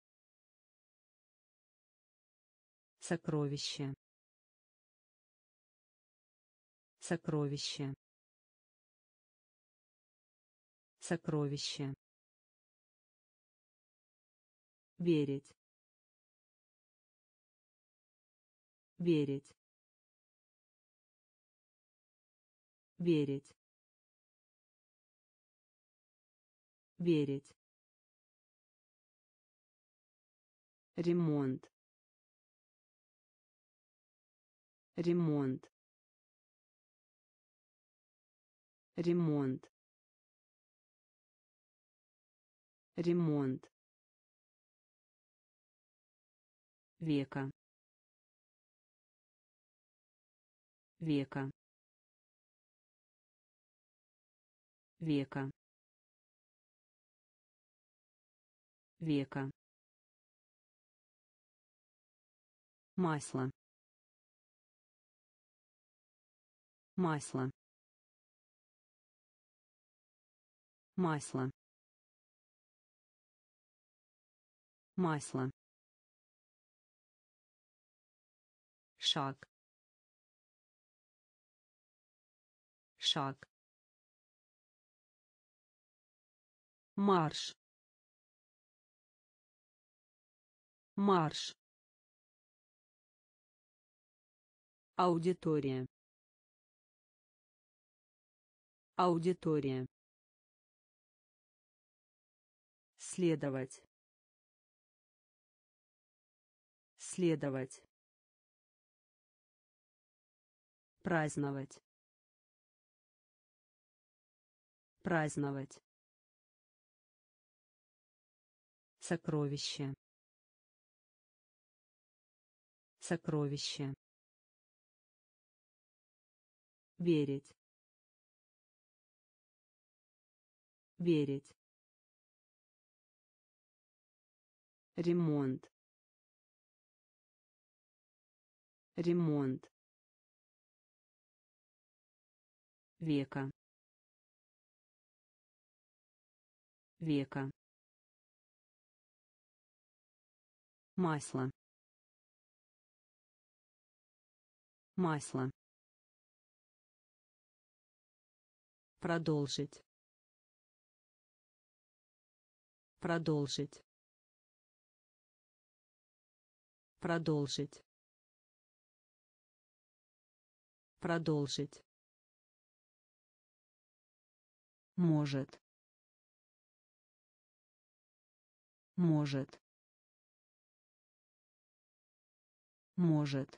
сокровище, сокровище, сокровище, верить, верить, верить, верить, ремонт, ремонт, ремонт, ремонт, века, века, века, века, масло, масло, масло, масло, шаг, шаг, марш, марш, аудитория, аудитория, следовать, следовать, праздновать, праздновать, сокровище, сокровище, верить, верить, ремонт, ремонт, века, века, масло, масло, продолжить, продолжить, продолжить, продолжить, может, может, может,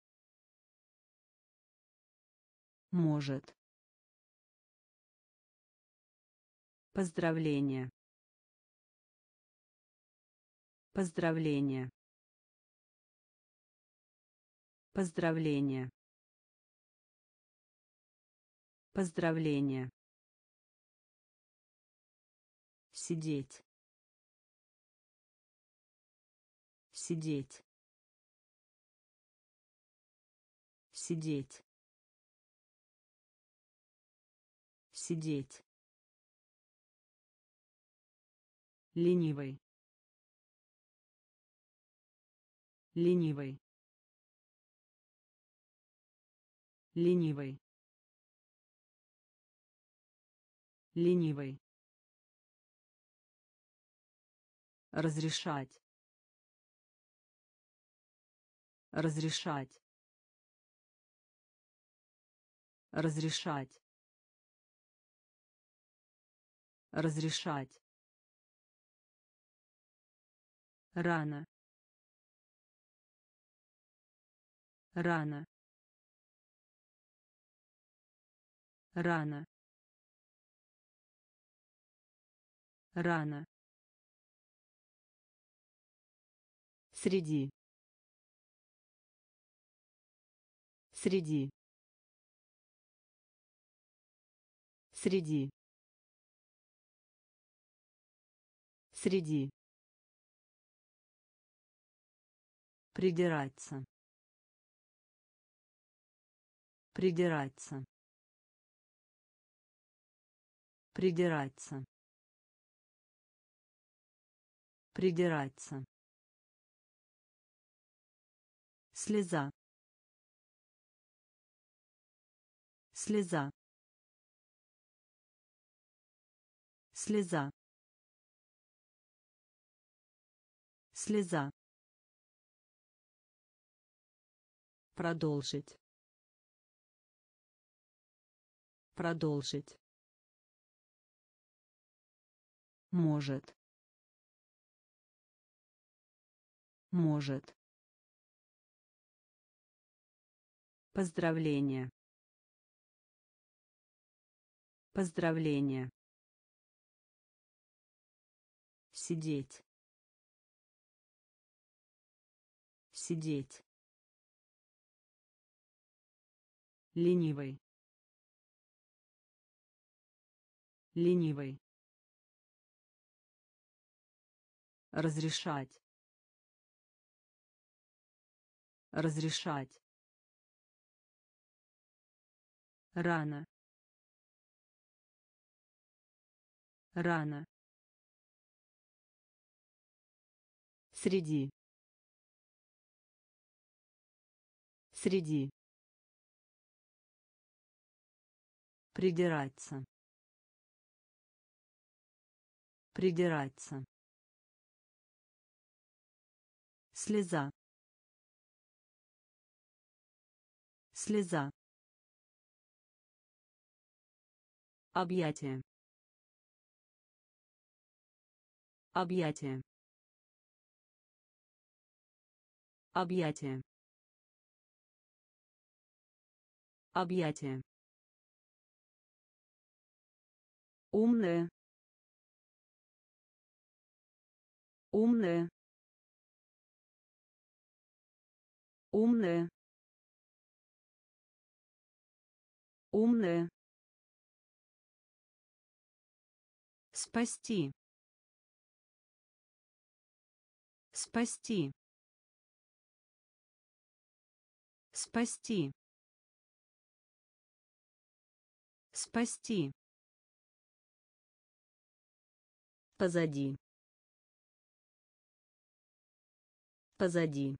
может, поздравление, поздравление, поздравление, поздравление, сидеть, сидеть, сидеть, Сидеть. Ленивый. Ленивый. Ленивый. Ленивый. Разрешать. Разрешать. Разрешать. Разрешать. Рано. Рано. Рано. Рано. Среди. Среди. Среди. Среди. Придираться. Придираться. Придираться. Придираться. Слеза. Слеза. Слеза. Слеза. Продолжить. Продолжить. Может. Может. Поздравление. Поздравление. Сидеть. Сидеть. Ленивый. Ленивый. Разрешать. Разрешать. Рано. Рано. Среди. Среди. Придираться. Придираться. Слеза. Слеза. Объятие. Объятие. Объятие. Объятие. Умная. Умная. Умная. Умная. Спасти. Спасти. Спасти. Спасти. Позади. Позади.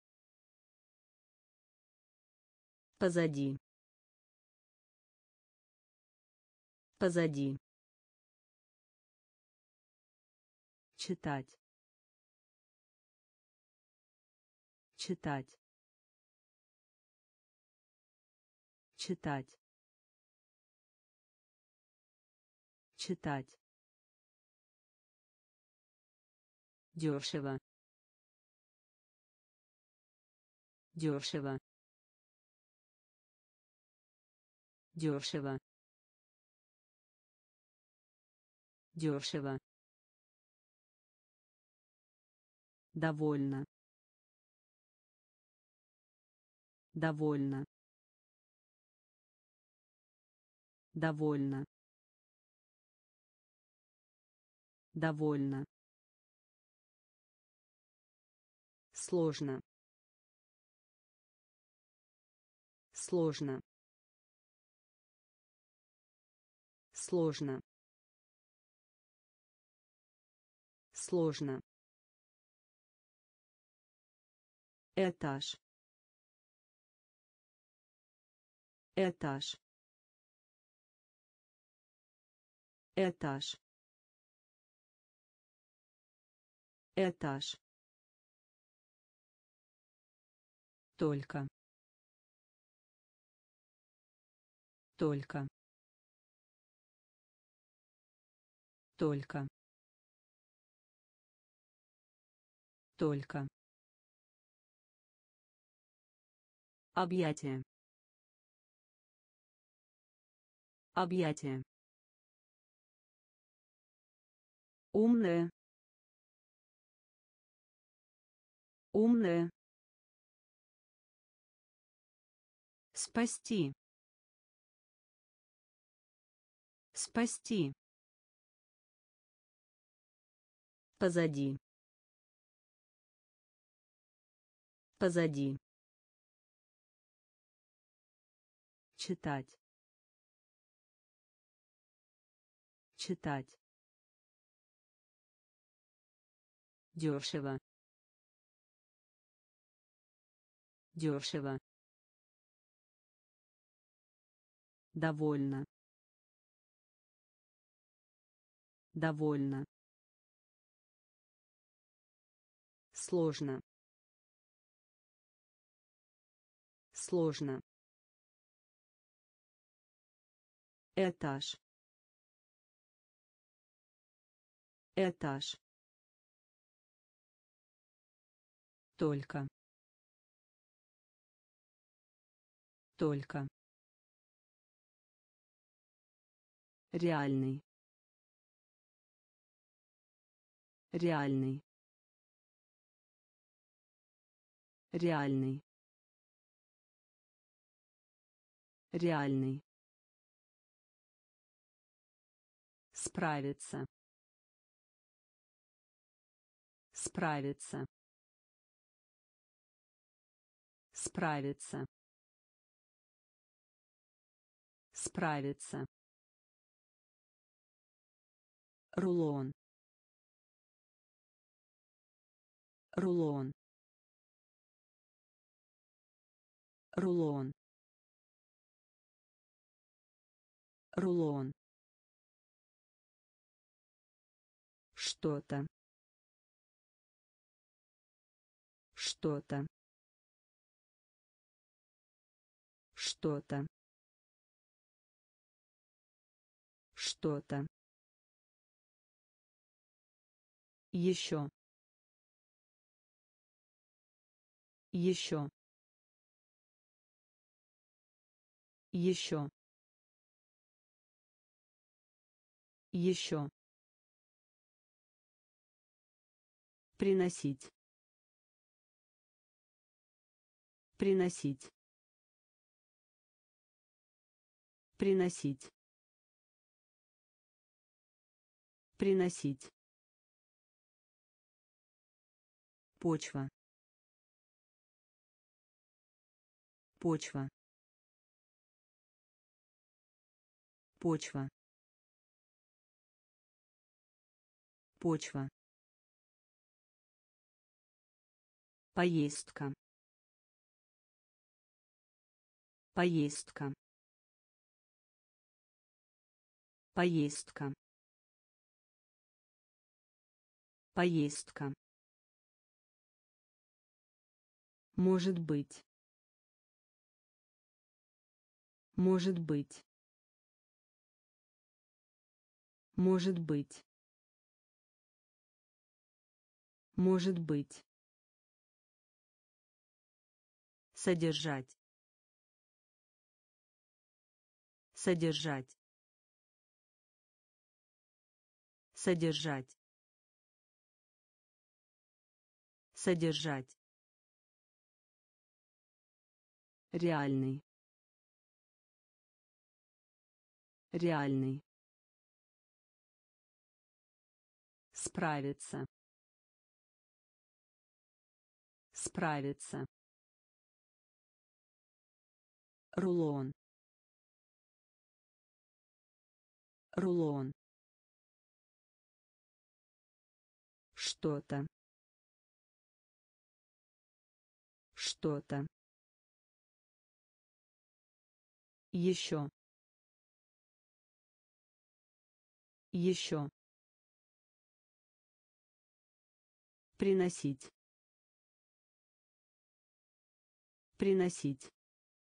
Позади. Позади. Читать. Читать. Читать. Читать. Дешево. Дешево. Дешево. Дешево. Довольно. Довольно. Довольно. Довольно. Сложно. Сложно. Сложно. Сложно. Этаж. Этаж. Этаж. Этаж. Только. Только. Только. Только. Объятие. Объятие. Умная. Умная. Спасти. Спасти. Позади. Позади. Читать. Читать. Дешево. Дешево. Довольно. Довольно. Сложно. Сложно. Этаж. Этаж. Только. Только. Реальный. Реальный. Реальный. Реальный. Справиться. Справиться. Справиться. Справиться. Рулон. Рулон. Рулон. Рулон. Что-то. Что-то. Что-то. Что-то. Еще. Еще. Еще. Еще. Приносить. Приносить. Приносить. Приносить. Почва. Почва. Почва. Почва. Поездка. Поездка. Поездка. Поездка. Может быть. Может быть. Может быть. Может быть. Содержать. Содержать. Содержать. Содержать. Реальный. Реальный. Справиться. Справиться. Рулон. рулон, что-то, что-то, еще, еще, приносить, приносить,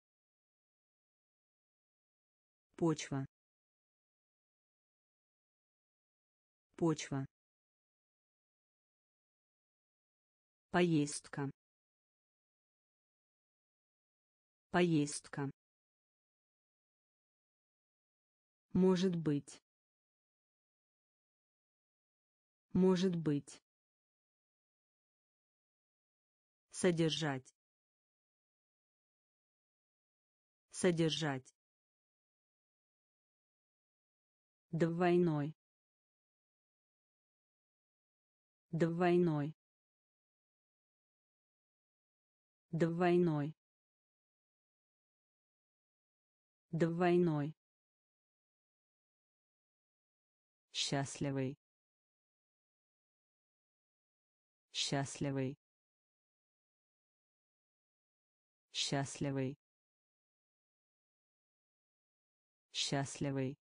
почва, почва, поездка, поездка, может быть, может быть, содержать, содержать, двойной, двойной, двойной, двойной, счастливый, счастливый, счастливый, счастливый,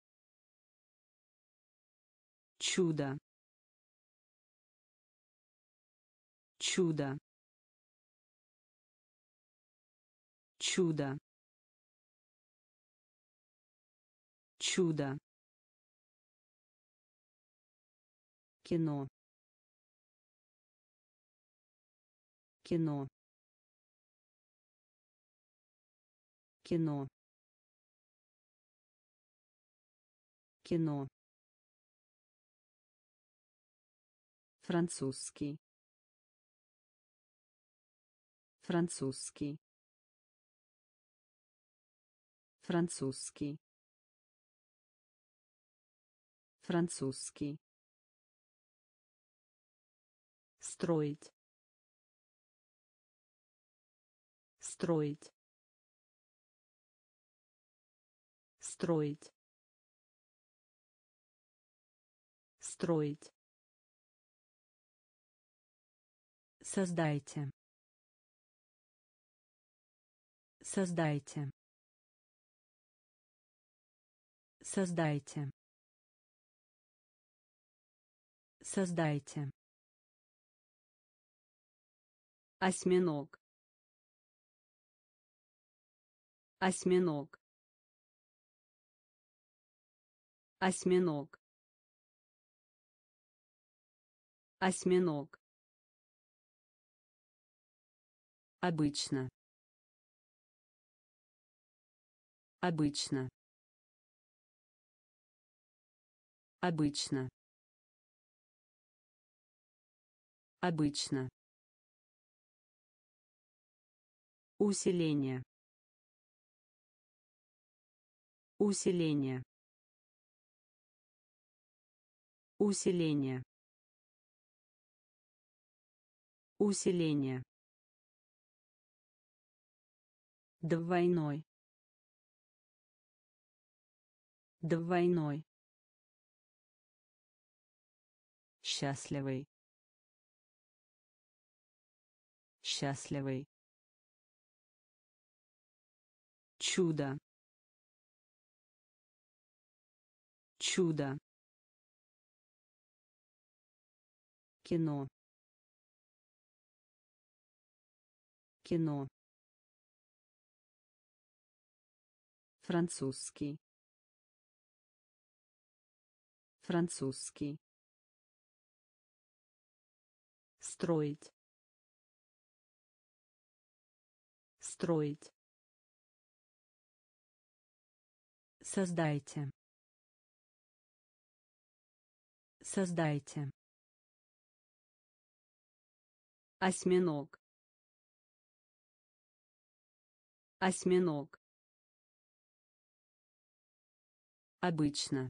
чудо, чудо, чудо, чудо, кино, кино, кино, кино, французский, французский, французский, французский, строить, строить, строить, строить, создайте, создайте, создайте, создайте, осьминог, осьминог, осьминог, осьминог, обычно, обычно, обычно, обычно, усиление, усиление, усиление, усиление, двойной, двойной, счастливый, счастливый, чудо, чудо, кино, кино, французский, французский, строить, строить, создайте, создайте, осьминог, осьминог, обычно,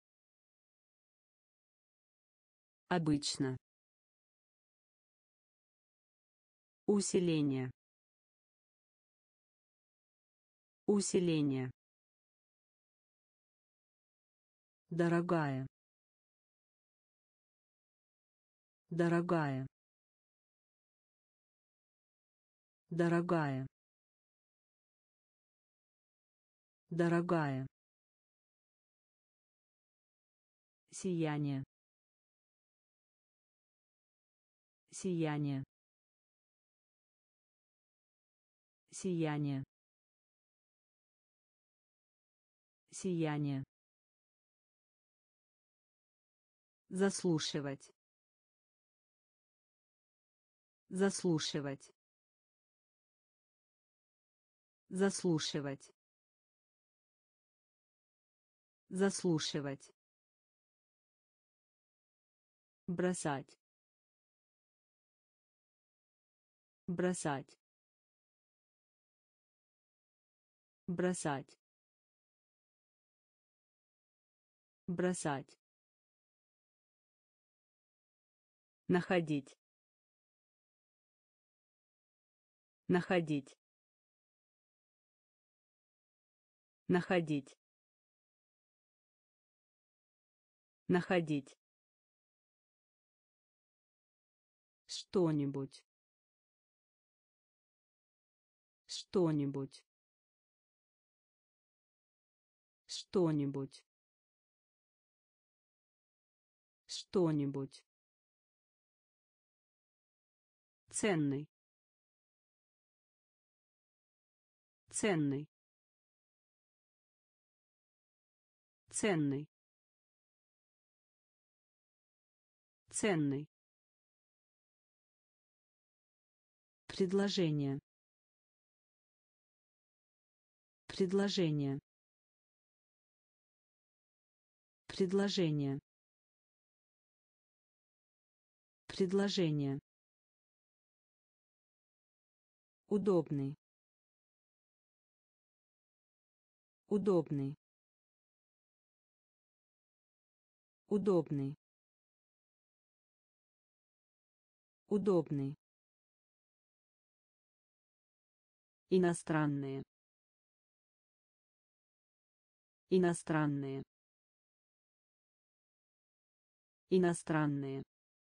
обычно, усиление, усиление, Дорогая. Дорогая. Дорогая. Дорогая. Сияние. Сияние. Сияние. Сияние. Заслушивать. Заслушивать. Заслушивать. Заслушивать. Бросать. Бросать. Бросать. Бросать. Находить. Находить. Находить. Находить. Что-нибудь. Что-нибудь. Что-нибудь. Что-нибудь. Ценный. Ценный. Ценный. Ценный. Предложение. Предложение. Предложение. Предложение. Удобный. Удобный. Удобный. Удобный. Иностранные. Иностранные. Иностранные.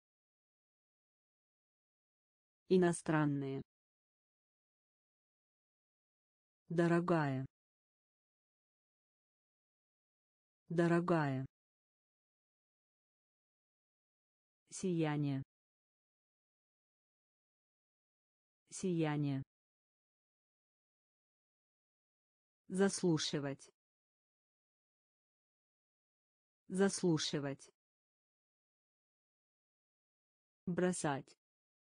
Иностранные. Дорогая. Дорогая. Сияние. Сияние. Заслушивать. Заслушивать. Бросать.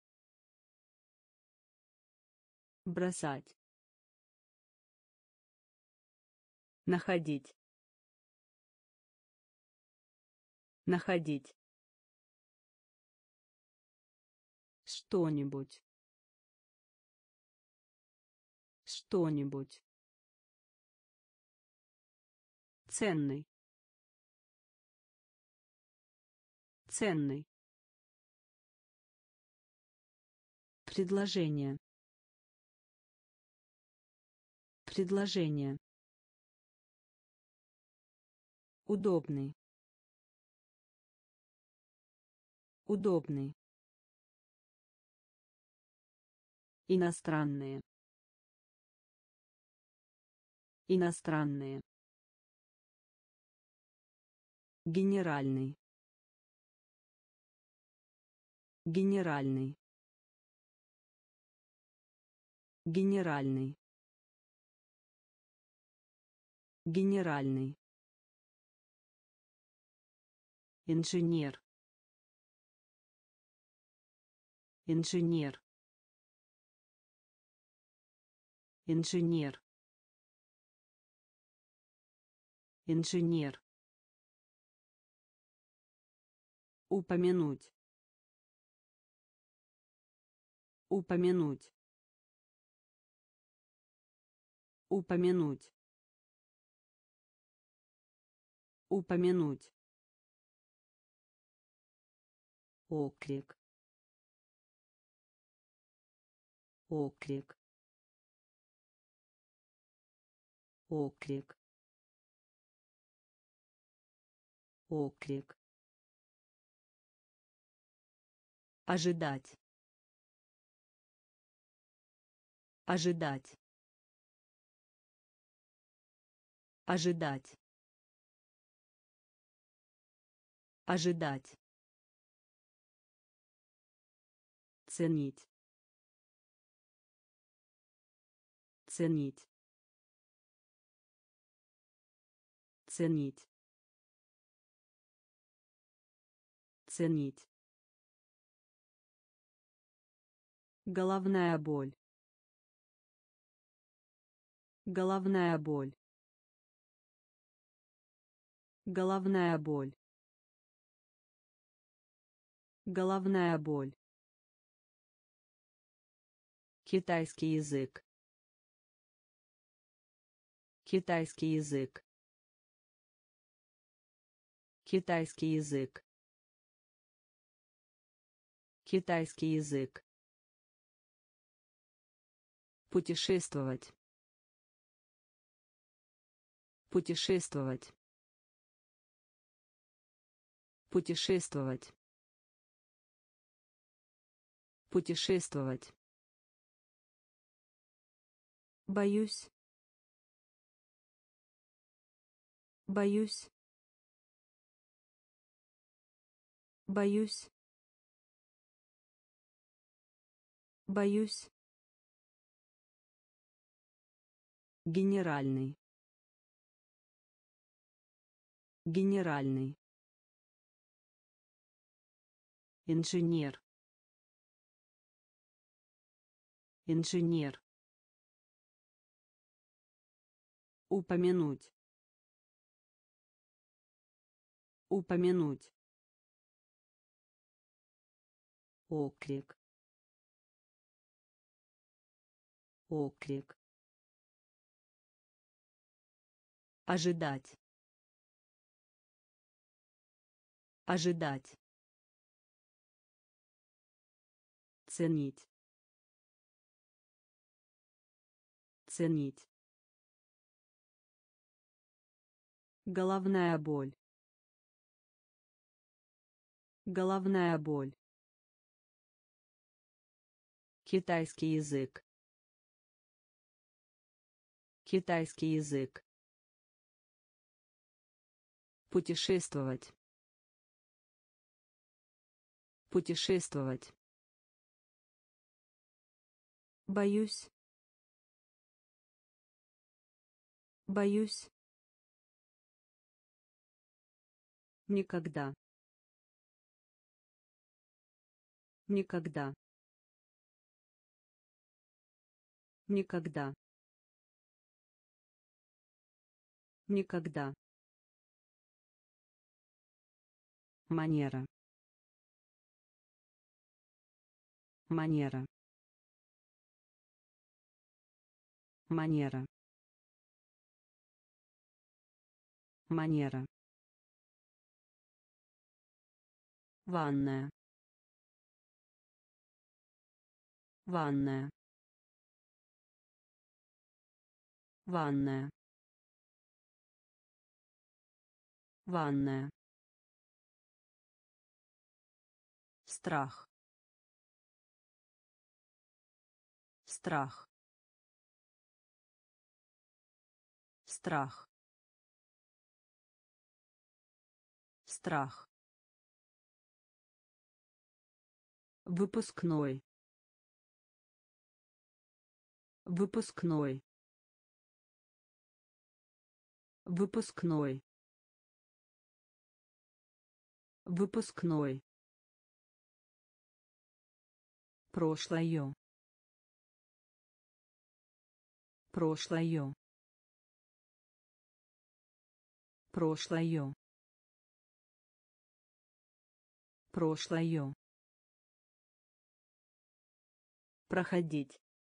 Бросать. Находить. Находить. Что-нибудь. Что-нибудь. Ценный. Ценный. Предложение. Предложение. Удобный. Удобный. Иностранные. Иностранные. Генеральный. Генеральный. Генеральный. Генеральный. Инженер. Инженер. Инженер. Инженер. Упомянуть. Упомянуть. Упомянуть. Упомянуть. Оклик. Оклик. Оклик. оклик, ожидать, ожидать, ожидать, ожидать, ценить, ценить, ценить, ценить, головная боль, головная боль, головная боль, головная боль, китайский язык, китайский язык, китайский язык, китайский язык, путешествовать, путешествовать, путешествовать, путешествовать, боюсь, боюсь, боюсь, боюсь, генеральный, генеральный, инженер, инженер, упомянуть, упомянуть, оклик, оклик, ожидать, ожидать, ценить, ценить, головная боль, головная боль, китайский язык, китайский язык, путешествовать, путешествовать, боюсь, боюсь, никогда, никогда, никогда, никогда, манера, манера, манера, манера, ванная, ванная, ванная, ванная, страх, страх, страх, страх, выпускной, выпускной, выпускной, выпускной, прошлое, прошлое, прошлое, прошлое, проходить,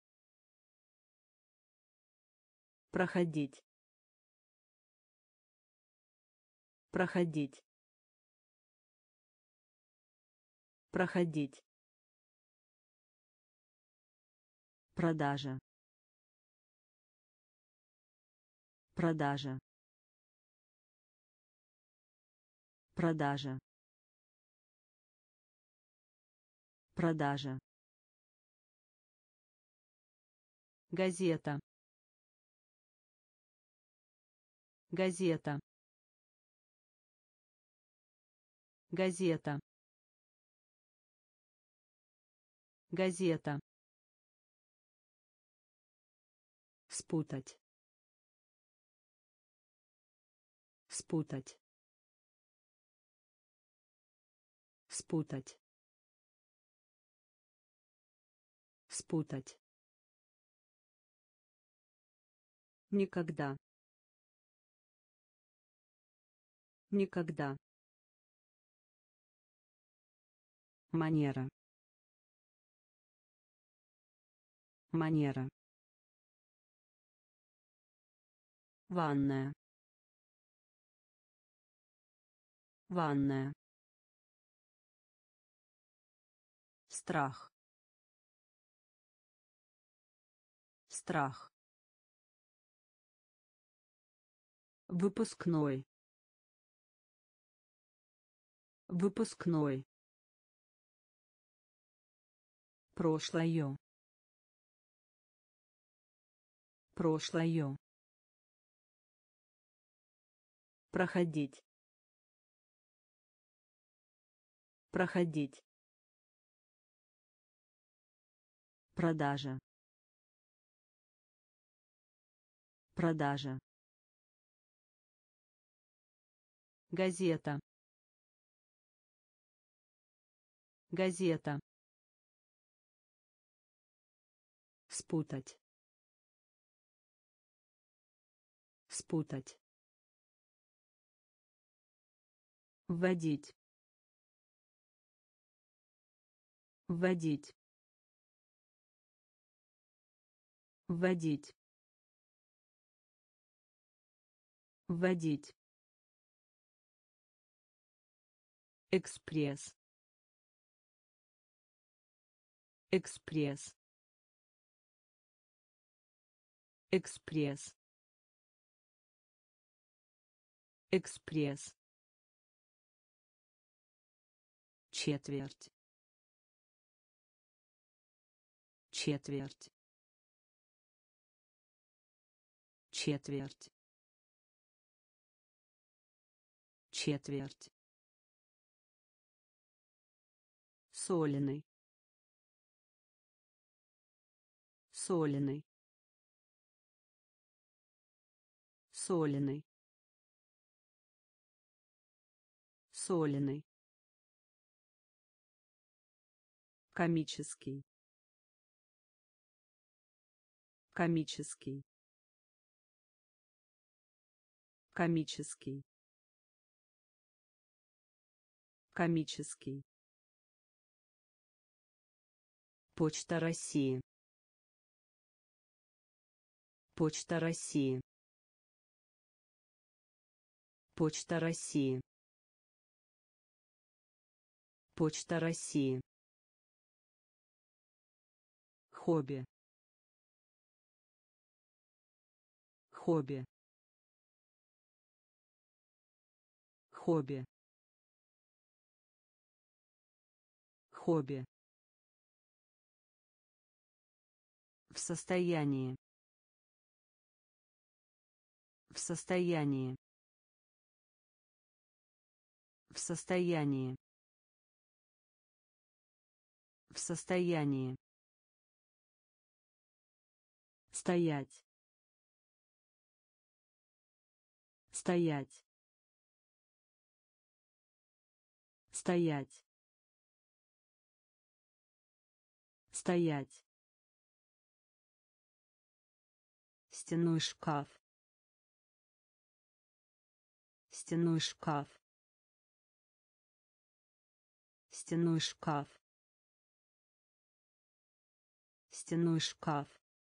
проходить, проходить, проходить, продажа, продажа, Продажа. Продажа. Газета. Газета. Газета. Газета. Спутать. Спутать. Спутать. Спутать. Никогда. Никогда. Манера. Манера. Ванная. Ванная. Страх. Страх. Выпускной. Выпускной. Прошлое. Прошлое. Проходить. Проходить. Продажа. Продажа. Газета. Газета. Спутать. Спутать. Вводить. Вводить. Вводить. Вводить. Экспресс. Экспресс. Экспресс. Экспресс. Четверть. Четверть. Четверть. Четверть. Соленый. Соленый. Соленый. Соленый. Комический. Комический. Комический. Комический. Почта России. Почта России. Почта России. Почта России. Хобби. Хобби. Хобби. Хобби. В состоянии. В состоянии. В состоянии. В состоянии. Стоять. Стоять. Стоять. Стоять. Стенной шкаф. Стенной шкаф. Стенной шкаф. Стенной шкаф.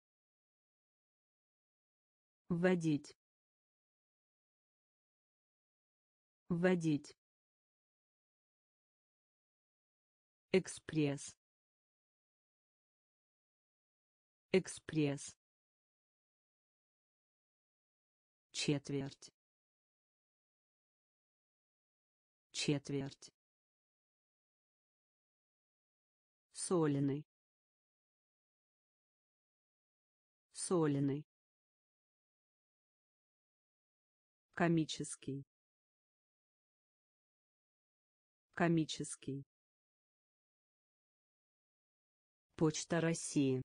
Вводить. Вводить. Экспресс. Экспресс. Четверть. Четверть. Соленый. Соленый. Комический. Комический. Почта России.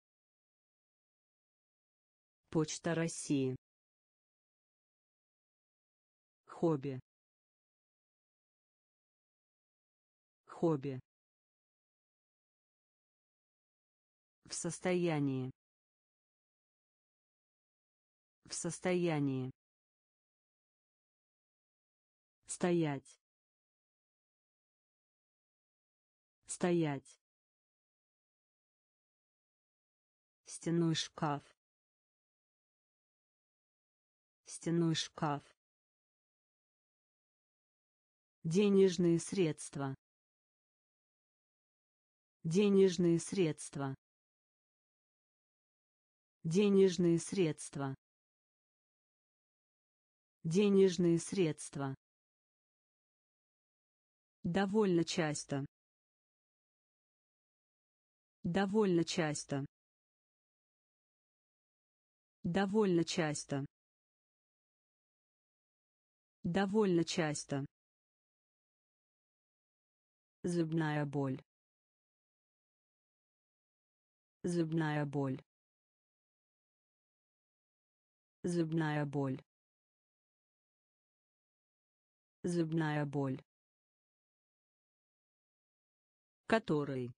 Почта России. Хобби. Хобби. В состоянии. В состоянии. Стоять. Стоять. Стенной шкаф. Стенной шкаф. Денежные средства. Денежные средства. Денежные средства. Денежные средства. Довольно часто. Довольно часто. Довольно часто. Довольно часто. Зубная боль. Зубная боль. Зубная боль. Зубная боль. Который.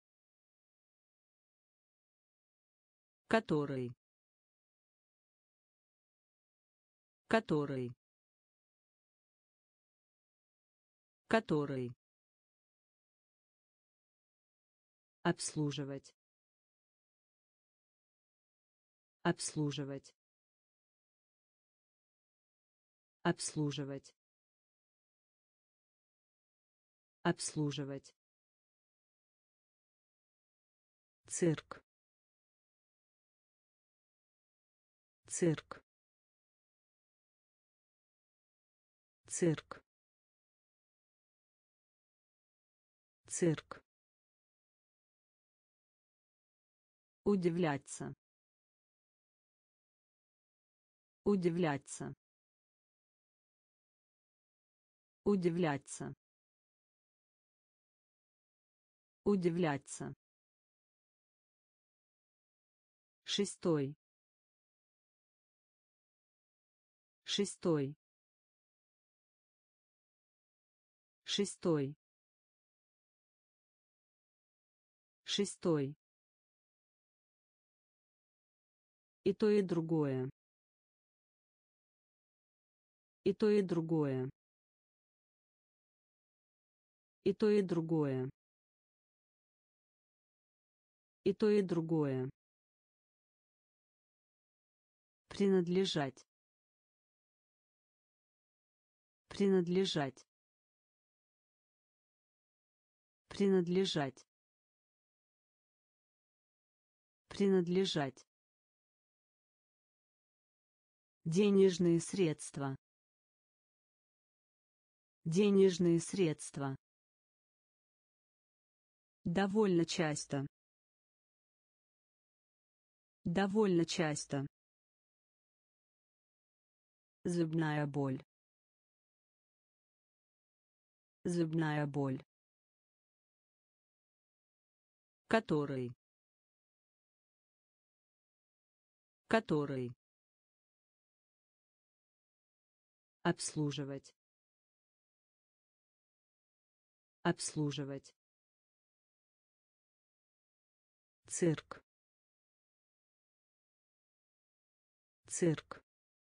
Который. Который. Который. Обслуживать. Обслуживать. Обслуживать. Обслуживать. Цирк. Цирк. Цирк. Цирк. Удивляться. Удивляться. Удивляться. Удивляться. Шестой. Шестой. Шестой. Шестой. И то, и другое. И то, и другое. И то, и другое. И то, и другое. Принадлежать. Принадлежать. Принадлежать. Принадлежать. Денежные средства. Денежные средства. Довольно часто. Довольно часто. Зубная боль. Зубная боль. Который. Который. Обслуживать. Обслуживать. Цирк. Цирк.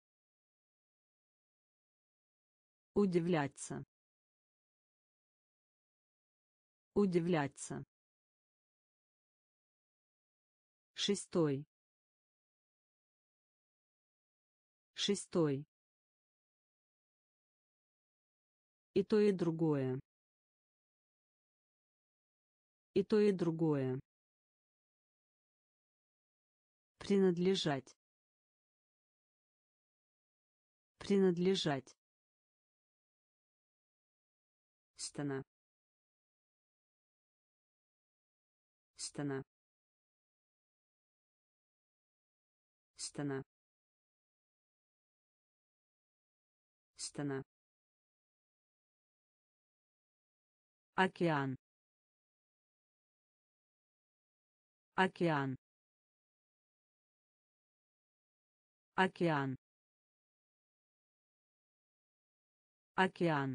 Удивляться. Удивляться. Шестой. Шестой. И то, и другое. И то, и другое. Принадлежать. Принадлежать. Стена. Стена. Стена. Стена. Океан. Океан. Океан. Океан.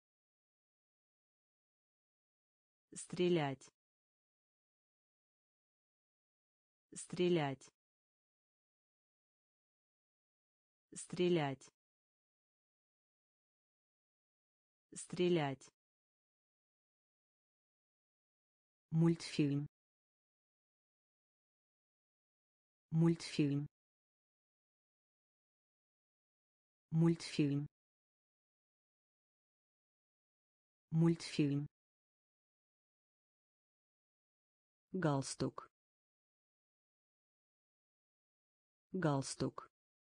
Стрелять. Стрелять. Стрелять. Стрелять. Мультфильм. Мультфильм. Мультфильм. Мультфильм. Галстук. Галстук.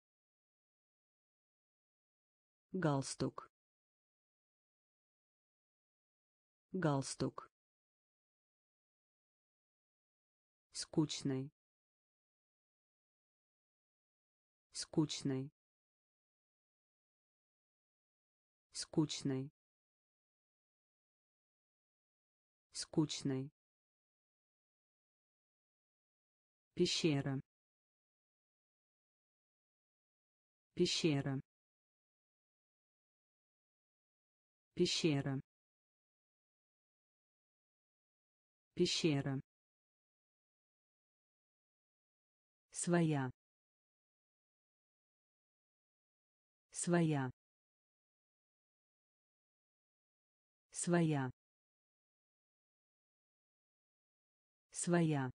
Галстук. Галстук. Скучный. Скучный. Скучный. Скучный. Пещера. Пещера. Пещера. Пещера. Своя. Своя. Своя. Своя.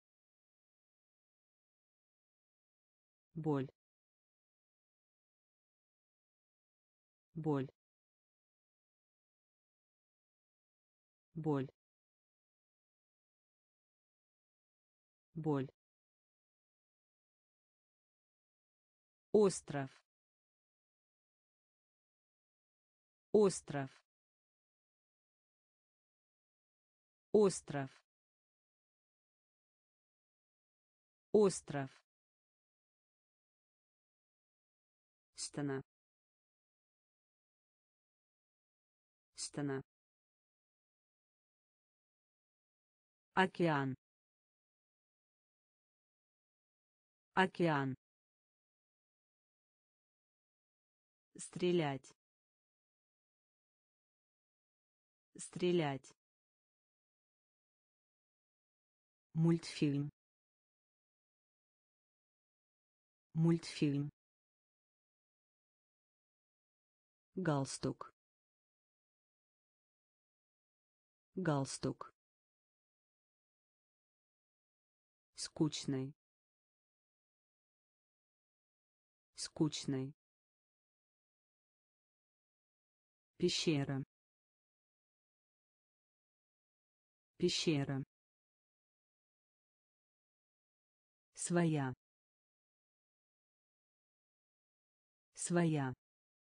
Боль. Боль. Боль. Боль. Остров. Остров. Остров. Остров. Стена. Стена. Океан. Океан. Стрелять. Стрелять. Мультфильм. Мультфильм. Галстук. Галстук. Скучный. Скучный. Пещера. Пещера. Своя. Своя.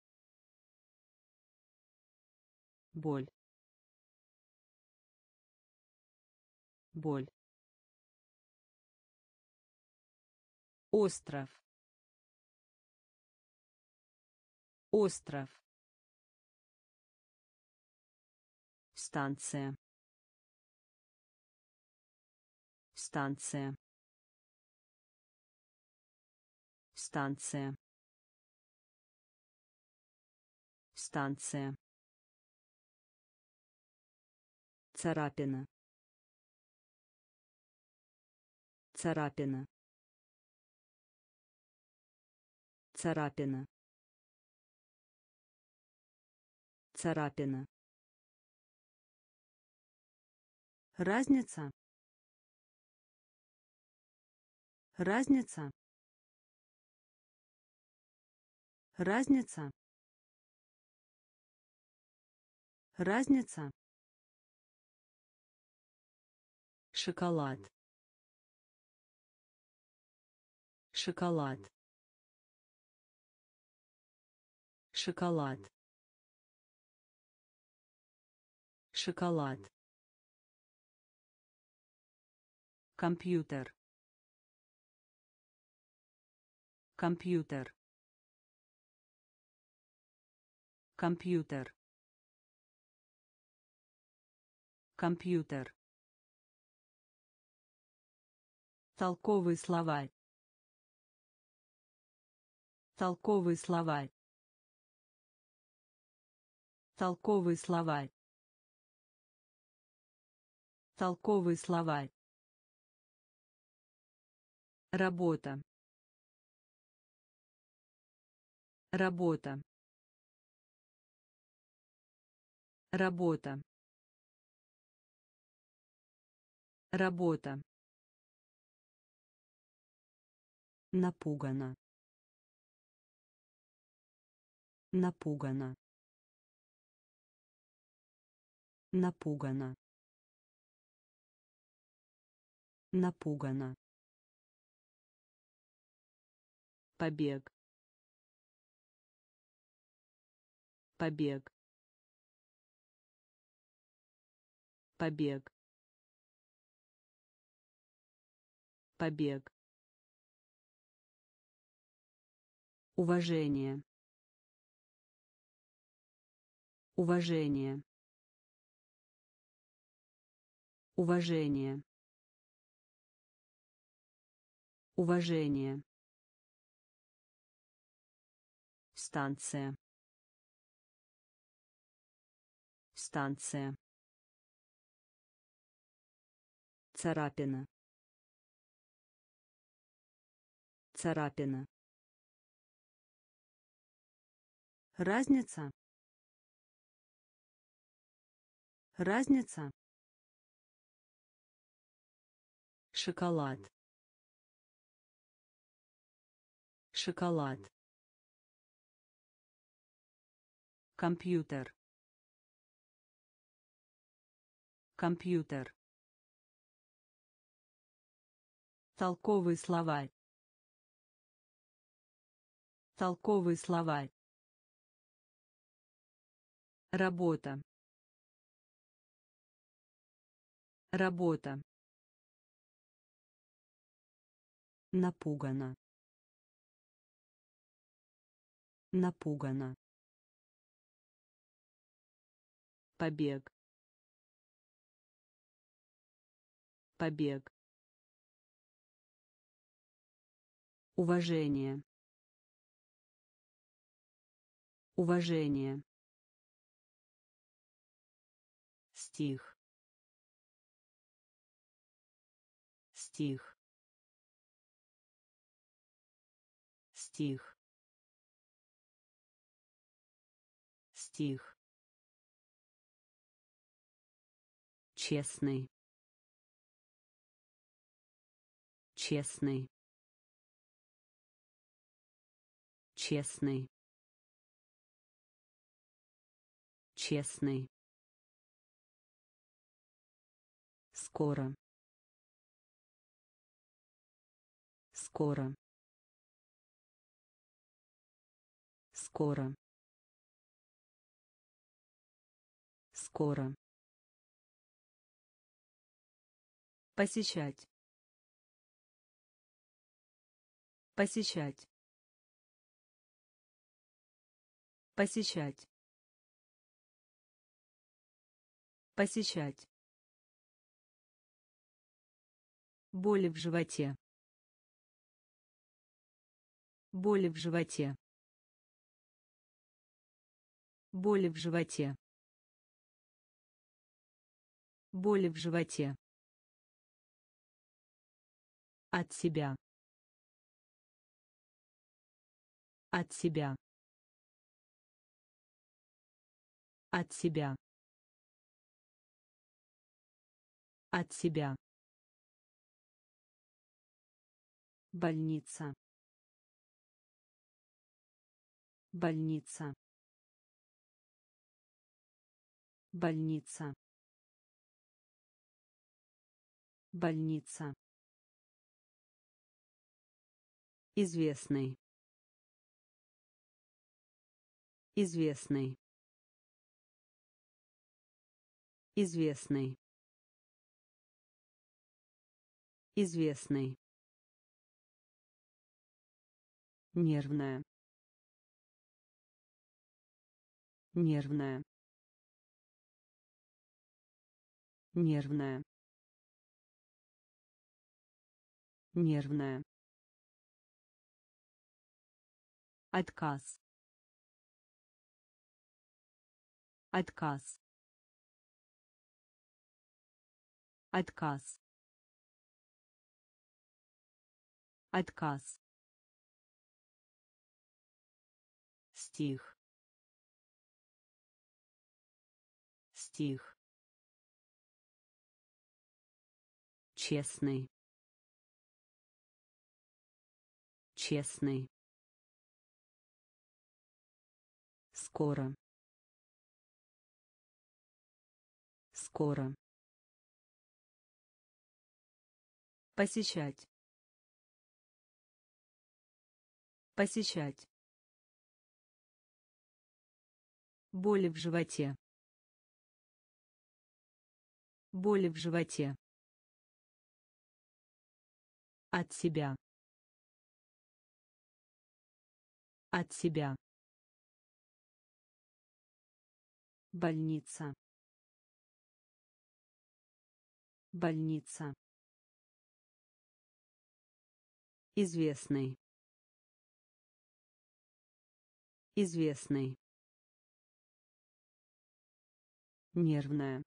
Боль. Боль. Остров. Остров. Станция. Станция. Станция. Станция. Царапина. Царапина. Царапина. Царапина. Разница. Разница. Разница. Разница. Шоколад. Шоколад. Шоколад. шоколад, компьютер, компьютер, компьютер, компьютер, толковый словарь, толковый словарь, толковый словарь, толковый словарь, работа, работа, работа, работа, напугана, напугана, напугана, напугана, побег, побег, побег, побег, уважение, уважение, уважение, уважение, станция, станция, царапина, царапина, разница, разница, шоколад, шоколад, компьютер, компьютер, толковый словарь, толковый словарь, работа, работа, напугана, напугана, побег, побег, уважение, уважение, стих, стих, стих, стих, честный, честный, честный, честный, скоро, скоро, скоро, скоро, посещать, посещать, посещать, посещать, боли в животе, боли в животе, боли в животе, боли в животе, от себя, от себя, от себя, от себя, больница, больница, больница, больница, известный, известный, Известный. Известный. Нервная. Нервная. Нервная. Нервная. Отказ. Отказ. Отказ. Отказ. Стих. Стих. Честный. Честный. Скоро. Скоро. Посещать. Посещать. Боли в животе. Боли в животе. От себя. От себя. Больница. Больница. Известный. Известный. Нервная.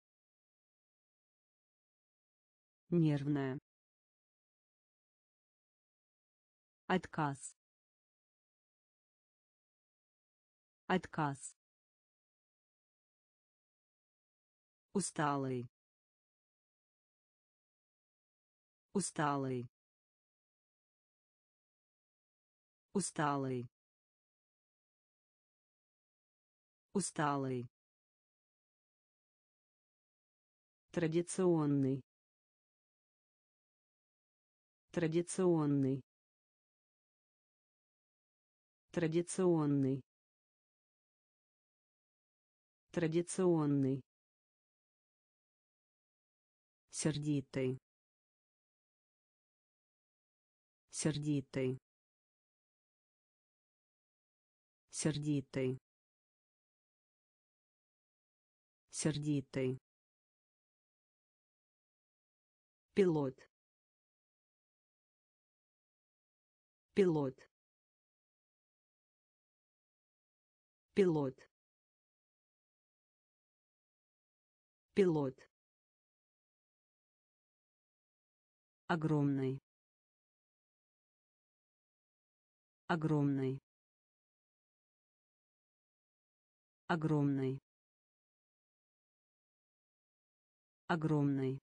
Нервная. Отказ. Отказ. Усталый. Усталый. Усталый. Усталый. Традиционный. Традиционный. Традиционный. Традиционный. Сердитый. Сердитый. Сердитый. Сердитый. Пилот. Пилот. Пилот. Пилот. Огромный. Огромный. Огромный. Огромный.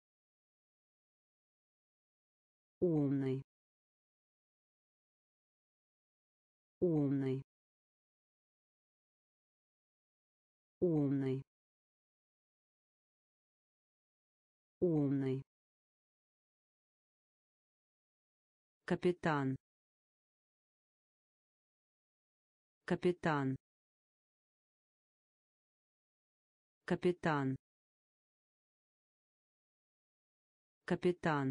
Умный. Умный. Умный. Умный. Капитан. Капитан. Капитан. Капитан.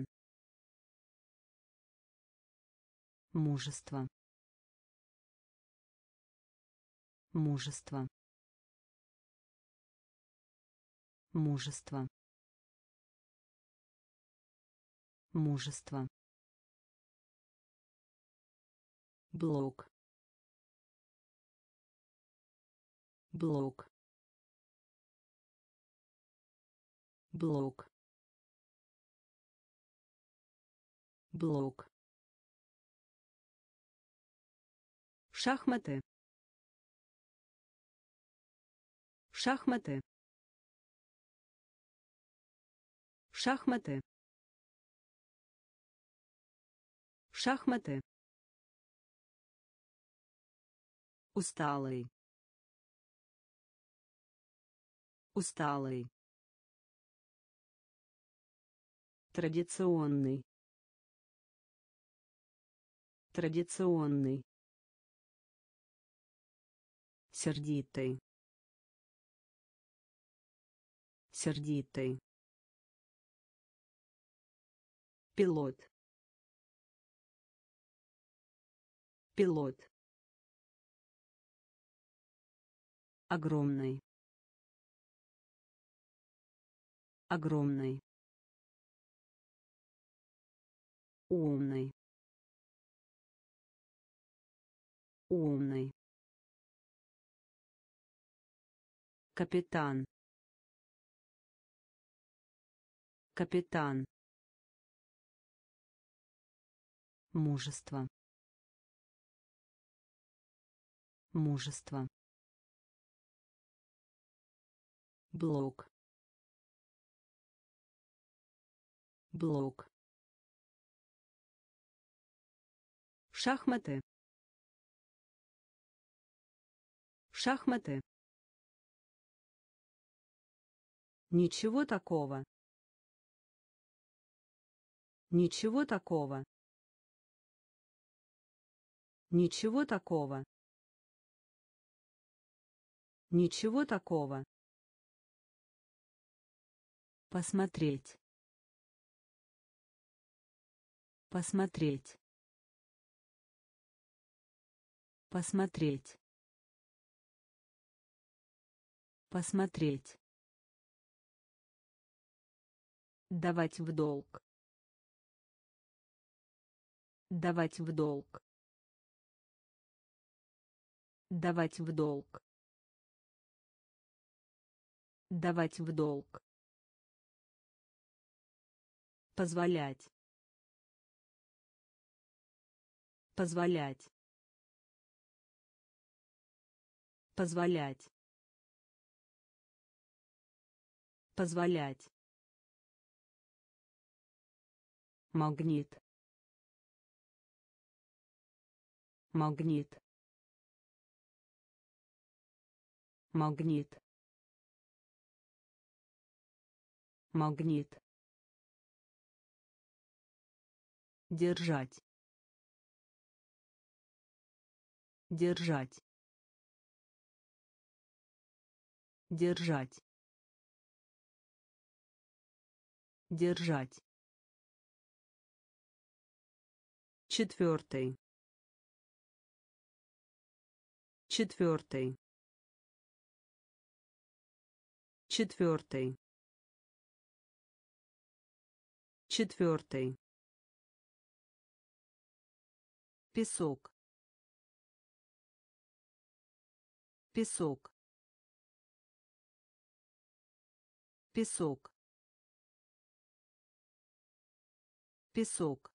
Мужество. Мужество. Мужество. Мужество. Блок. Блок. Блок. Блок. Шахматы. Шахматы. Шахматы. Шахматы. Усталый. Усталый. Традиционный. Традиционный. Сердитый. Сердитый. Пилот. Пилот. Огромный. Огромный. Умный. Умный. Капитан. Капитан. Мужество. Мужество. Блок. Блок. Шахматы. Шахматы. Ничего такого. Ничего такого. Ничего такого. Ничего такого. Посмотреть. Посмотреть. Посмотреть. Посмотреть. Давать в долг. Давать в долг. Давать в долг. Давать в долг. Позволять. Позволять. Позволять. Позволять. Магнит. Магнит. Магнит. Магнит. Держать. Держать. Держать. Держать. Четвертый. Четвертый. Четвертый. Четвертый. Песок. Песок. Песок. Песок.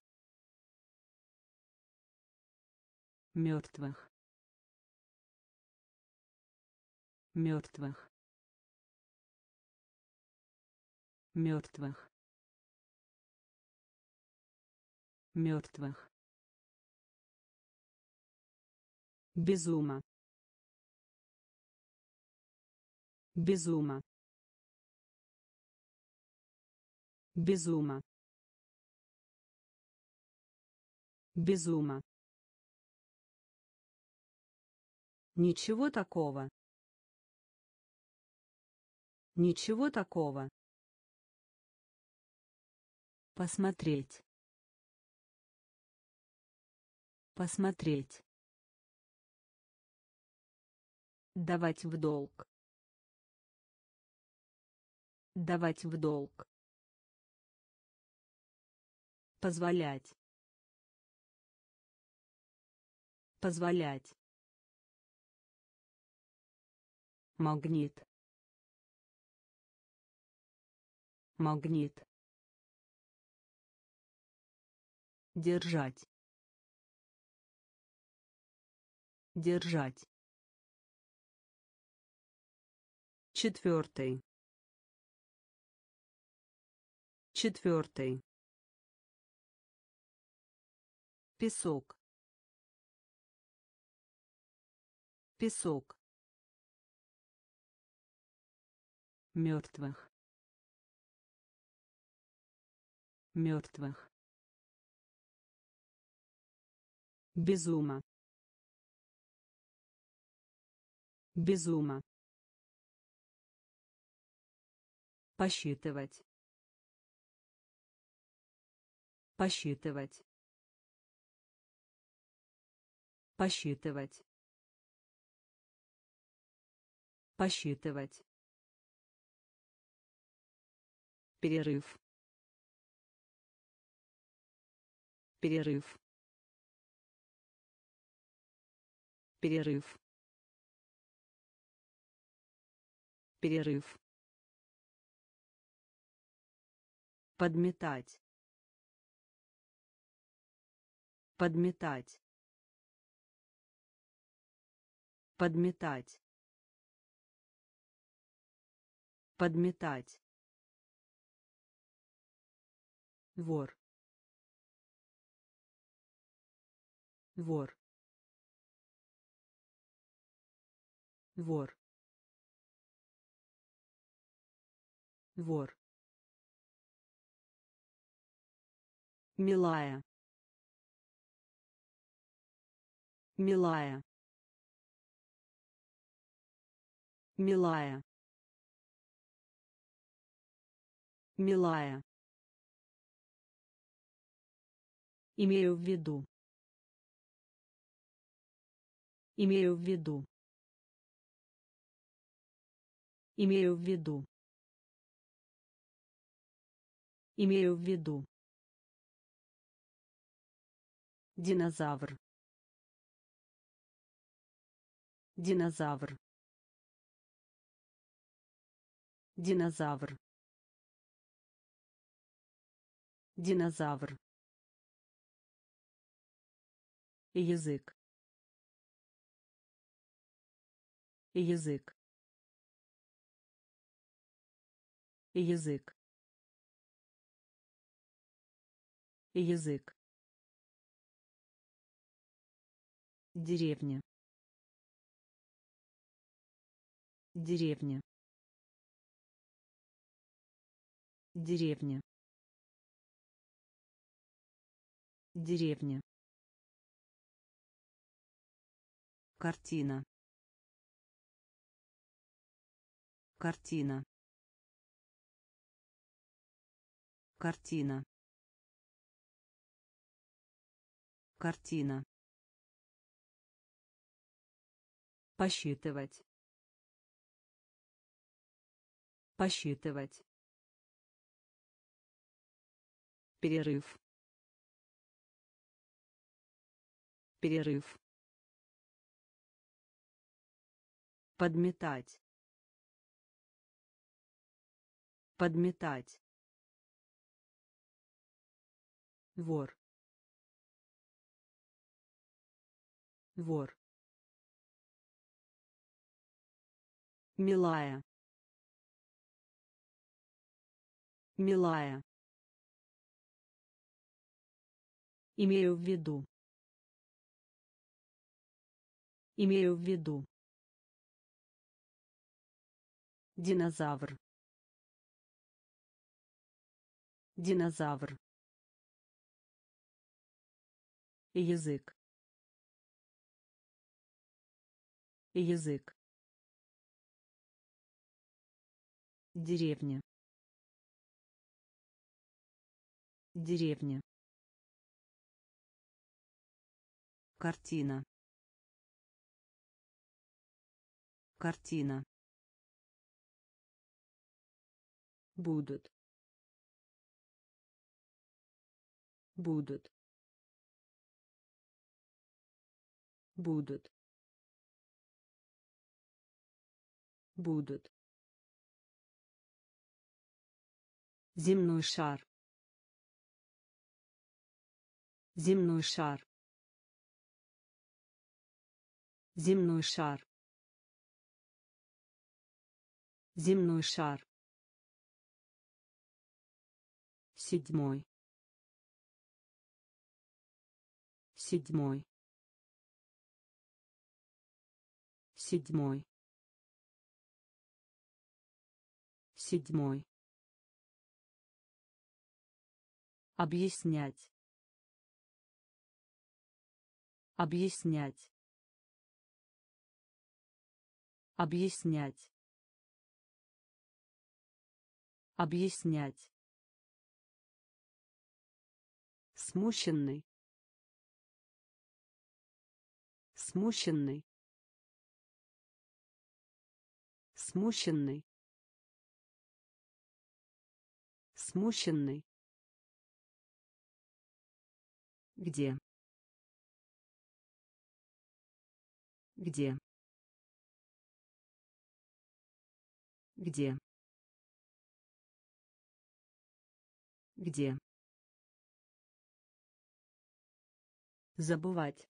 Мертвых. Мертвых. Мертвых. Мертвых. Безума. Безума. Безума. Безума. Ничего такого. Ничего такого. Посмотреть. Посмотреть. Давать в долг. Давать в долг. Позволять. Позволять. Магнит. Магнит. Держать. Держать. Четвертый. Четвертый. Песок. Песок. Мертвых. Мертвых. Безума. Безума. Посчитывать. Посчитывать. Посчитывать. Посчитывать. Перерыв. Перерыв. Перерыв. Перерыв. Подметать. Подметать. Подметать. Подметать. Вор. Вор. Вор. Вор. Милая. Милая. Милая. Милая. Имею в виду. Имею в виду. Имею в виду. Имею в виду. Динозавр. Динозавр. Динозавр. Динозавр. Язык. Язык. Язык. Язык. Деревня. Деревня. Деревня. Деревня. Картина. Картина. Картина. Картина. Посчитывать. Посчитывать. Перерыв. Перерыв. Подметать. Подметать. Вор. Вор. Милая. Милая. Имею в виду. Имею в виду. Динозавр. Динозавр. Язык. Язык. Деревня. Деревня. Картина. Картина. Будут. Будут. Будут. Будут. Земной шар. Земной шар. Земной шар. Земной шар. Седьмой. Седьмой. Седьмой. Седьмой. Объяснять. Объяснять. Объяснять. Объяснять. Смущенный. Смущенный. Смущенный. Смущенный. Где? Где? Где? Где? Забывать.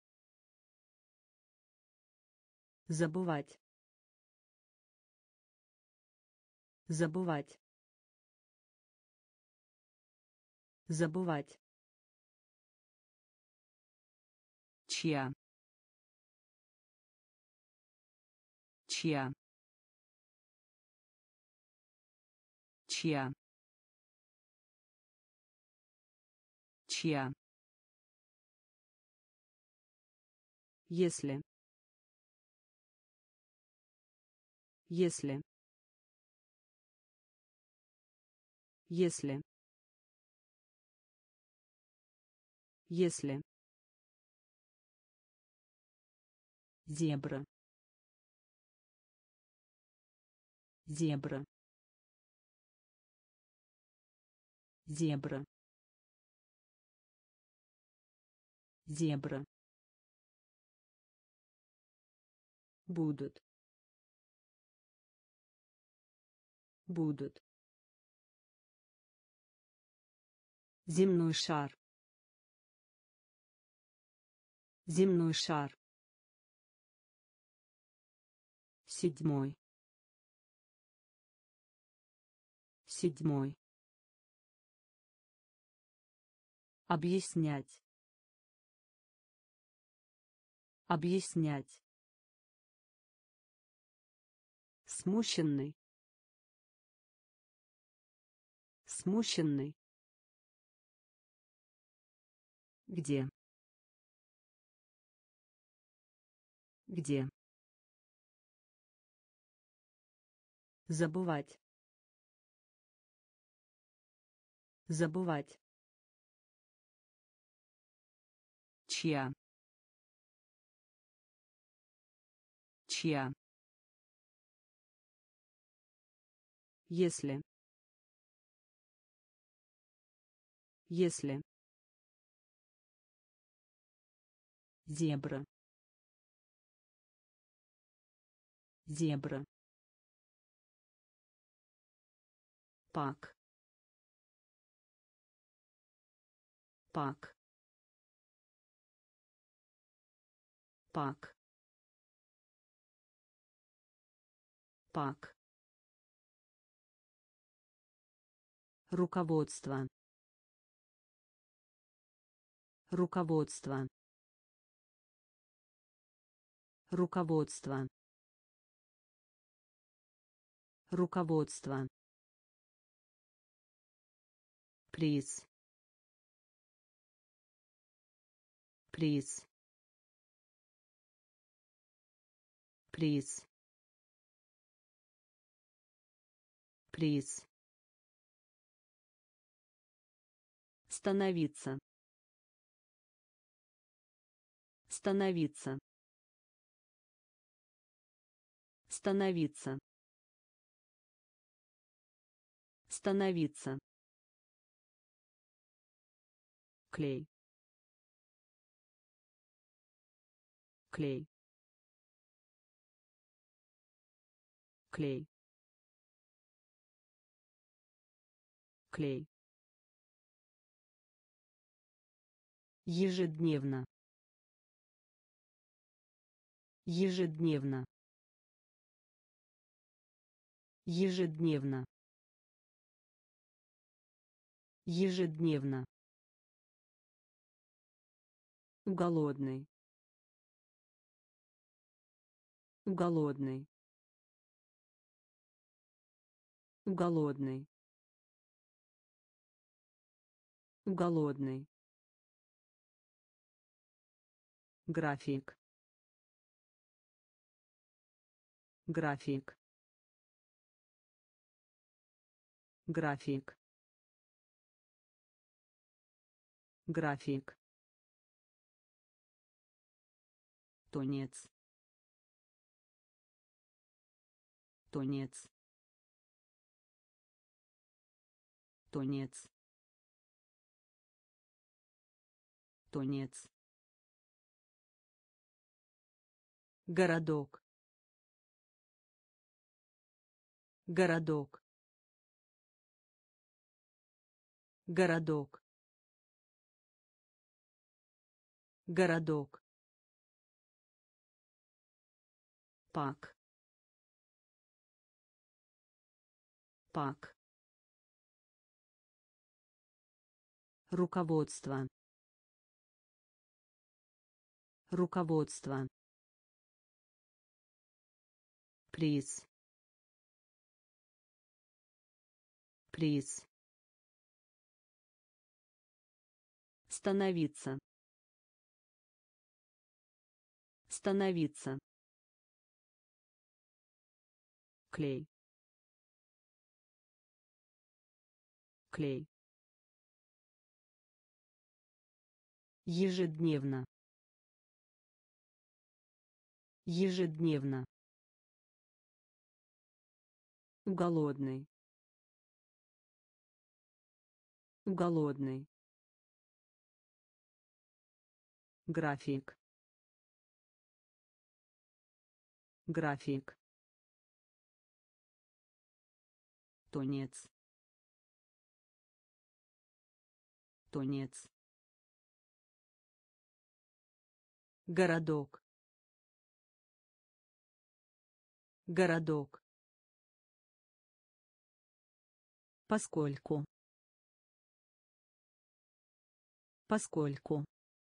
Забывать. Забывать. Забывать. Чья? Чья? Чья? Чья? Если. Если. Если. Если. Зебра. Зебра. Зебра. Зебра. Будут. Будут. Земной шар. Земной шар. Седьмой. Седьмой. Объяснять. Объяснять. Смущенный. Смущенный. Где? Где? Забывать. Забывать. Чья? Чья? Если. Если. Зебра. Зебра. Пак. Пак. Пак. Пак. Руководство. Руководство. Руководство. Руководство. Приз. Приз. Приз. Приз. Становиться. Становиться. Становиться. Становиться. Клей. Клей. Клей. Клей. Ежедневно. Ежедневно. Ежедневно. Ежедневно. Голодный. Голодный. Голодный. Голодный. График. График. график, график, тонец, тонец, тонец, тонец, городок, городок, городок, городок, пак, пак, руководство, руководство, приз, приз, становиться, становиться, клей, клей, ежедневно, ежедневно, голодный, голодный, график, график, тонец, тонец, городок, городок, поскольку, поскольку,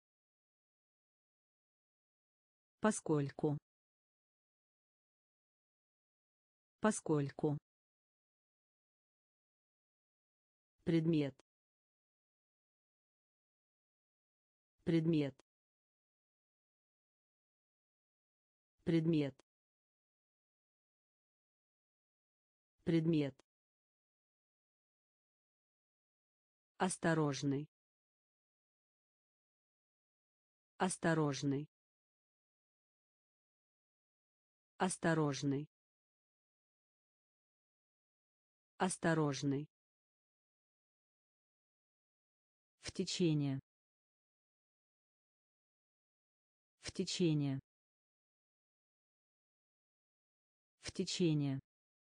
поскольку, поскольку, предмет, предмет, предмет, предмет, осторожный, осторожный, осторожный, осторожный, в течение, в течение, в течение,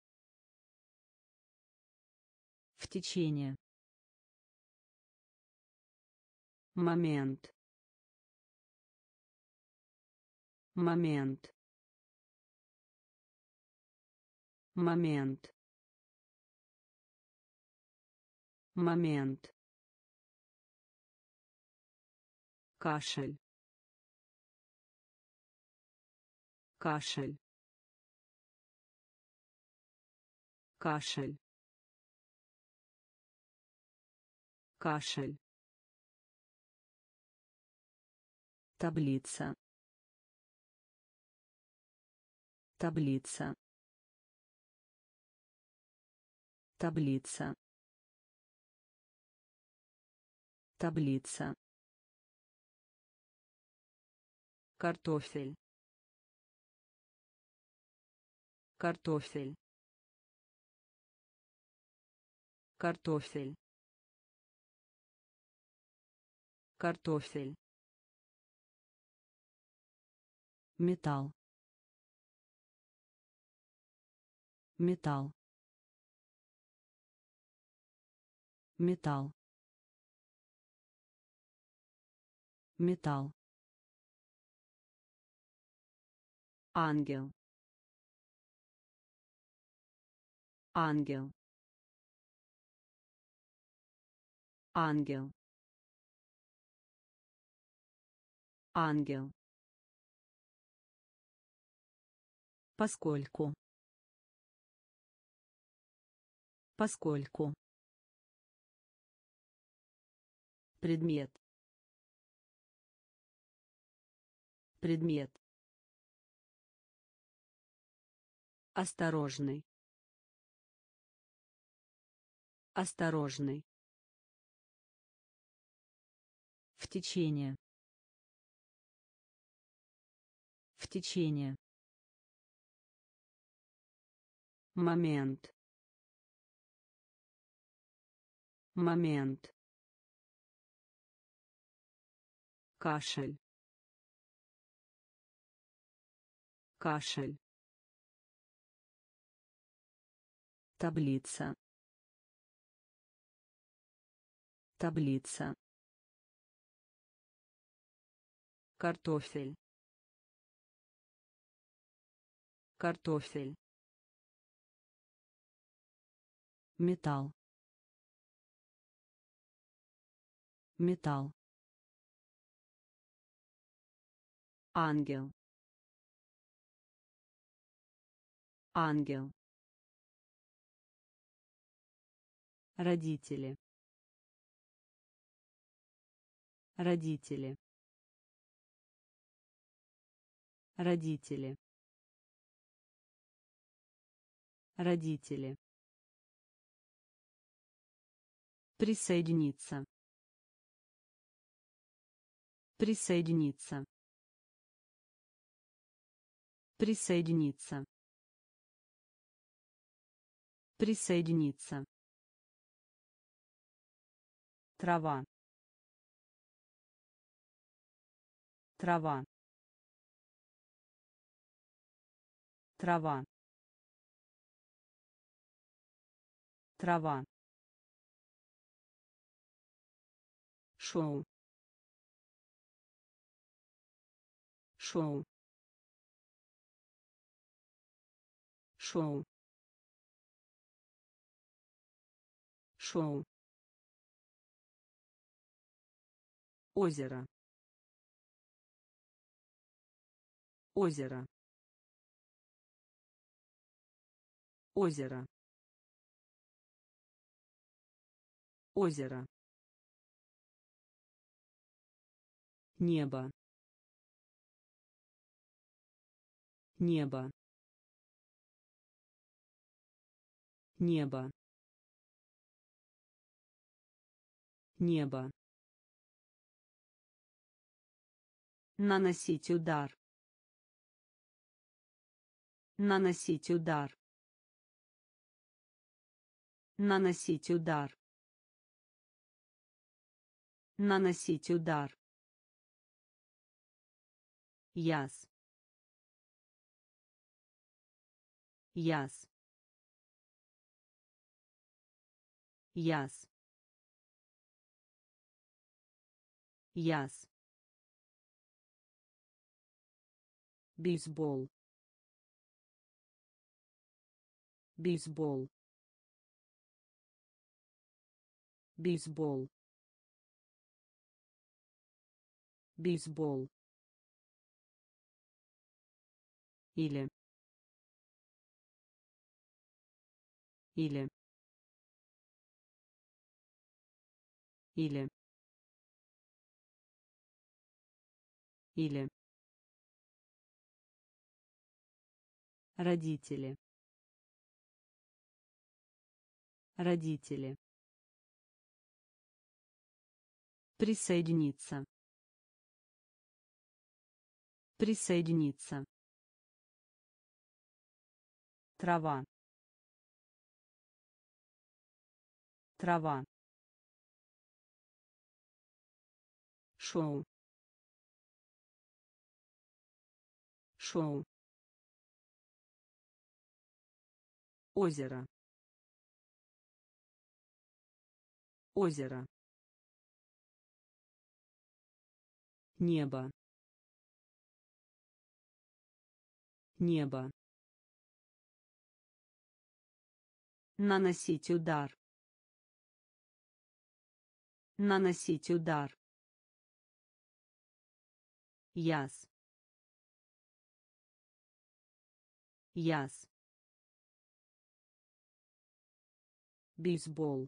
в течение, момент, момент, момент, момент, кашель, кашель, кашель, кашель, таблица, таблица, таблица, таблица, картофель, картофель, картофель, картофель, металл, металл, металл, металл, ангел, ангел, ангел, ангел, поскольку, поскольку, предмет, предмет, осторожный, Осторожный. В течение. В течение. Момент. Момент. Кашель. Кашель. Таблица. Таблица. Картофель. Картофель. Металл. Металл. Ангел. Ангел. Родители. Родители. Родители. Родители. Присоединиться. Присоединиться. Присоединиться. Присоединиться. Трава. Трава. Трава. Трава. Шоу. Шоу. Шоу. Шоу. Озеро. Озеро. Озеро. Озеро. Небо. Небо. Небо. Небо. Наносить удар. Наносить удар. Наносить удар. Наносить удар. Яс. Яс. Яс. Яс. Бейсбол. Бейсбол. Бейсбол. Бейсбол. Или. Или. Или. Или. Родители. Родители. Присоединиться. Присоединиться. Трава. Трава. Шоу. Шоу. Озеро. Озеро. Небо. Небо. Наносить удар. Наносить удар. Яс. Яс. Бейсбол.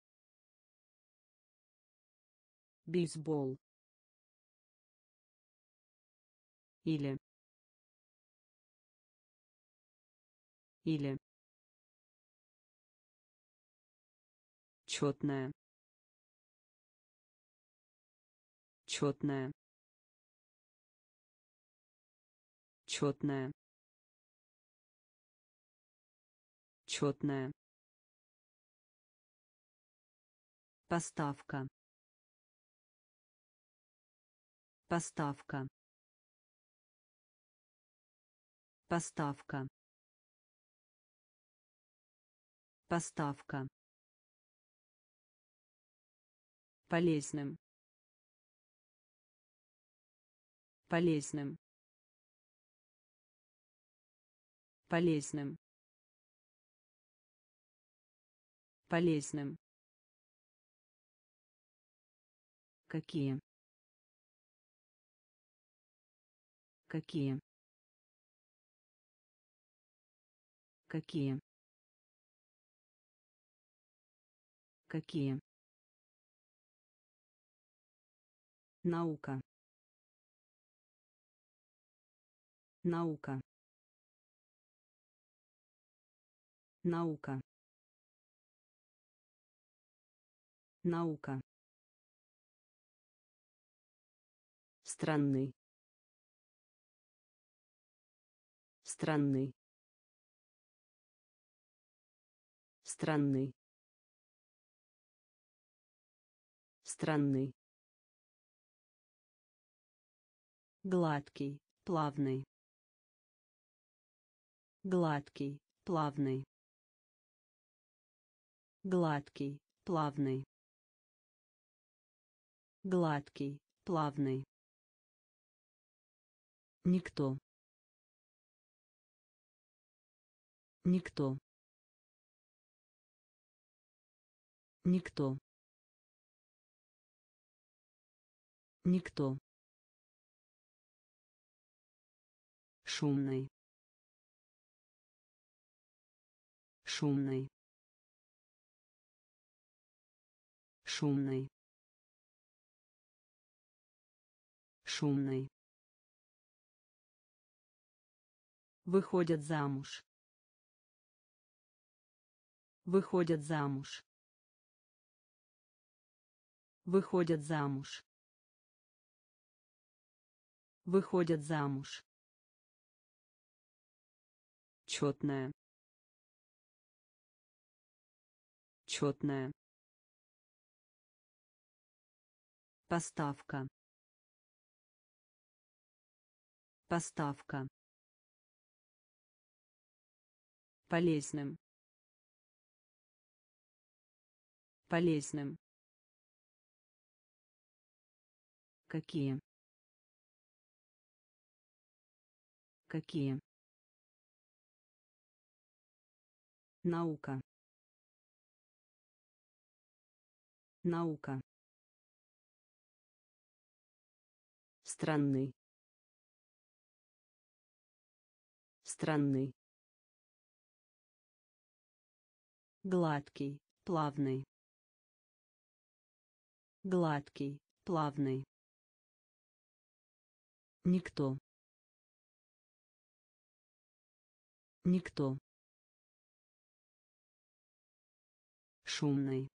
Бейсбол. Или. Или. Четная. Четная. Четная. Четная. Поставка. Поставка. Поставка. Поставка. Полезным. Полезным. Полезным. Полезным. Какие? Какие? Какие? Какие? Наука. Наука. Наука. Наука. Странный. Странный. Странный. Странный. Гладкий, плавный. Гладкий, плавный. Гладкий, плавный. Гладкий, плавный. Никто. Никто. Никто. Никто. Шумный. Шумный. Шумный. Шумный. Выходят замуж. Выходят замуж. Выходят замуж. Выходят замуж. Четная. Четная. Поставка. Поставка. Полезным. Полезным. Какие? Какие? Наука. Наука. Странный. Странный. Гладкий, плавный. Гладкий, плавный. Никто. Никто. Шумный.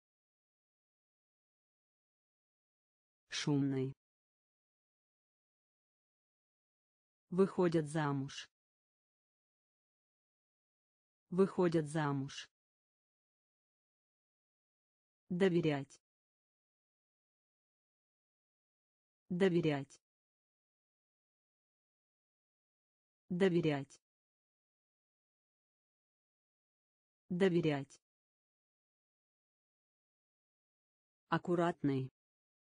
Шумный. Выходят замуж. Выходят замуж. Доверять. Доверять. Доверять. Доверять. Аккуратный.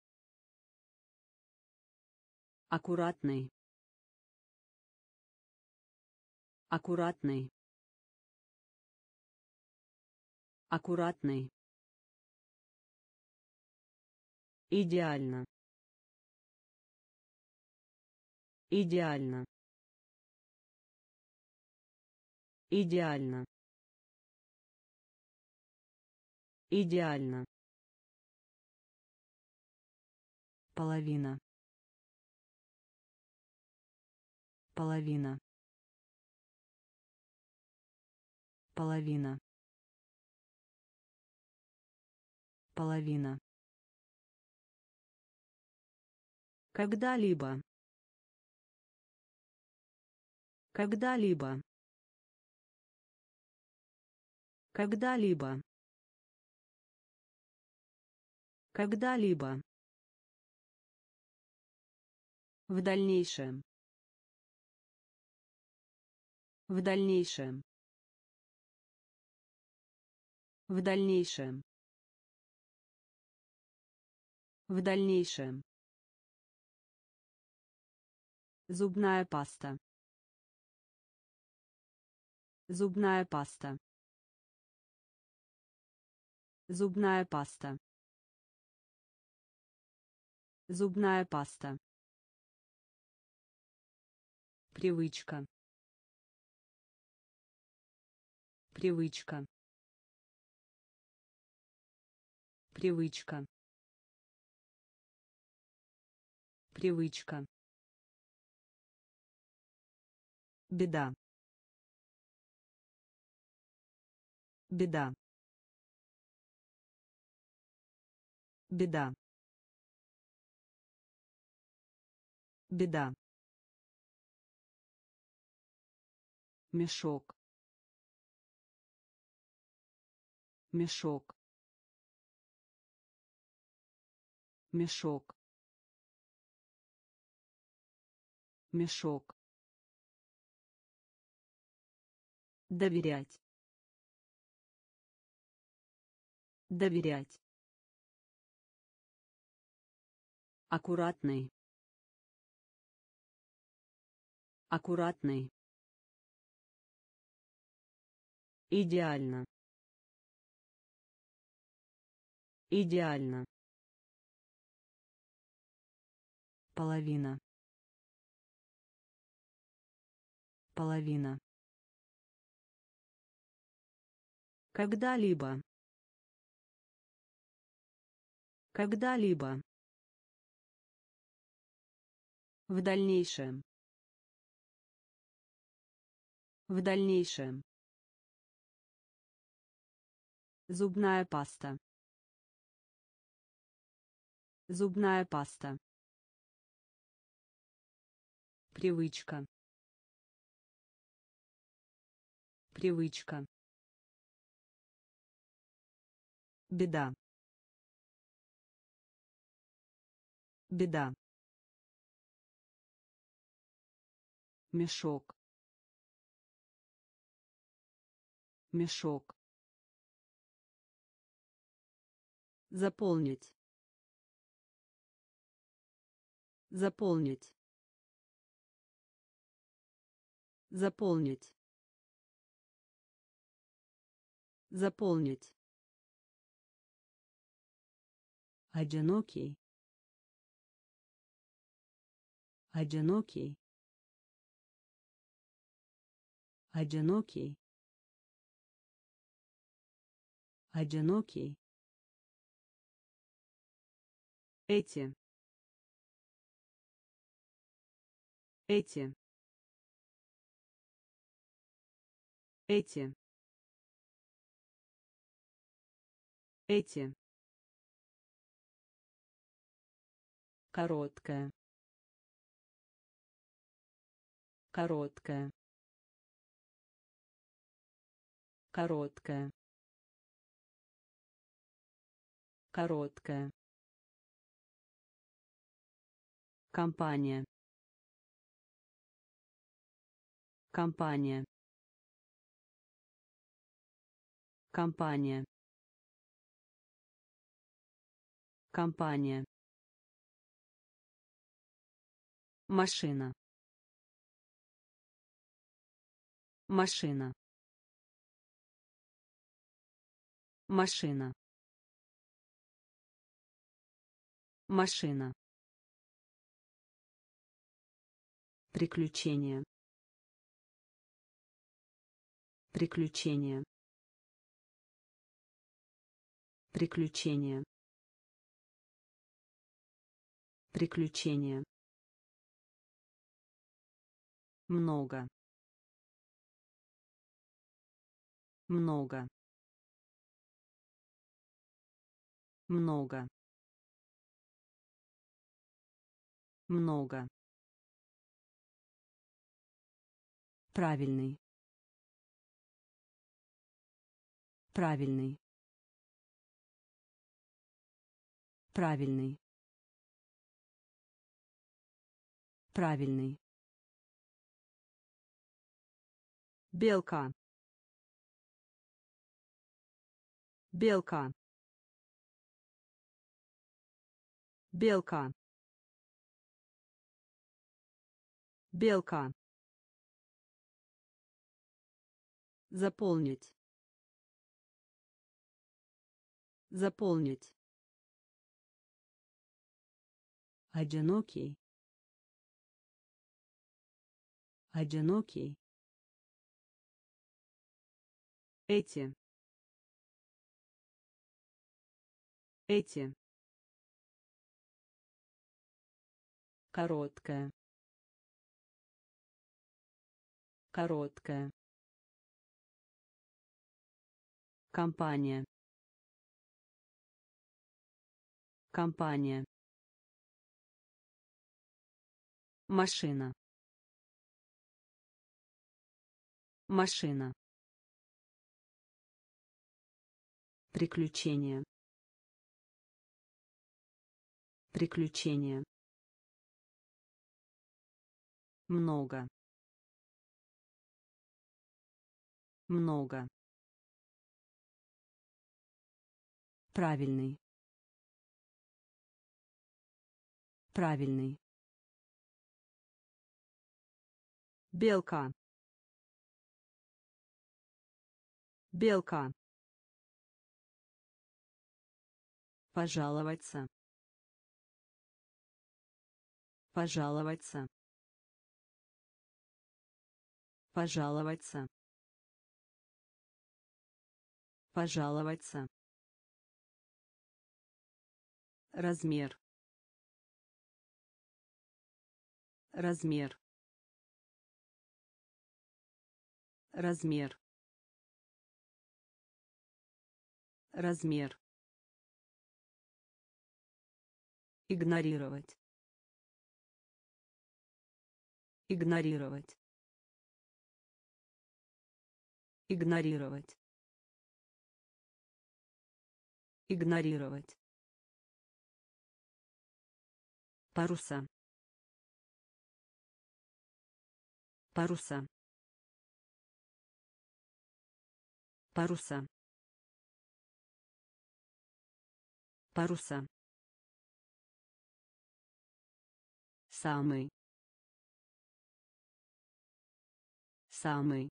Аккуратный. Аккуратный. Аккуратный. Идеально. Идеально. Идеально. Идеально. Половина. Половина. Половина. Половина. Когда-либо. Когда-либо. Когда-либо. Когда-либо. В дальнейшем. В дальнейшем. В дальнейшем. В дальнейшем. Зубная паста. Зубная паста. Зубная паста. Зубная паста. Привычка. Привычка. Привычка. Привычка. Беда. Беда. Беда. Беда. Мешок. Мешок. Мешок. Мешок. Доверять. Доверять. Аккуратный. Аккуратный. Идеально. Идеально. Половина. Половина. Когда-либо. Когда-либо. В дальнейшем. В дальнейшем. Зубная паста. Зубная паста. Привычка. Привычка. Беда. Беда. Мешок. Мешок. Заполнить. Заполнить. Заполнить. Заполнить. Одинокий. Одинокий. Одинокий. Одинокий. Эти. Эти. Эти. Эти. Короткая. Короткая. Короткая. Короткая. Компания. Компания. Компания. Компания. Машина. Машина. Машина. Машина. Приключения. Приключения. Приключения. Приключения. Много. Много. много, много, правильный, правильный, правильный, правильный, белка, белка, белка, белка, заполнить, заполнить, одинокий, одинокий, эти, эти, короткая, короткая, компания, компания, машина, машина, приключение, приключение, много, много, правильный, правильный, белка, белка, пожаловаться, пожаловаться, пожаловаться, пожаловаться, размер, размер, размер, размер, игнорировать, игнорировать, игнорировать, игнорировать, паруса, паруса, паруса, паруса, самый, самый,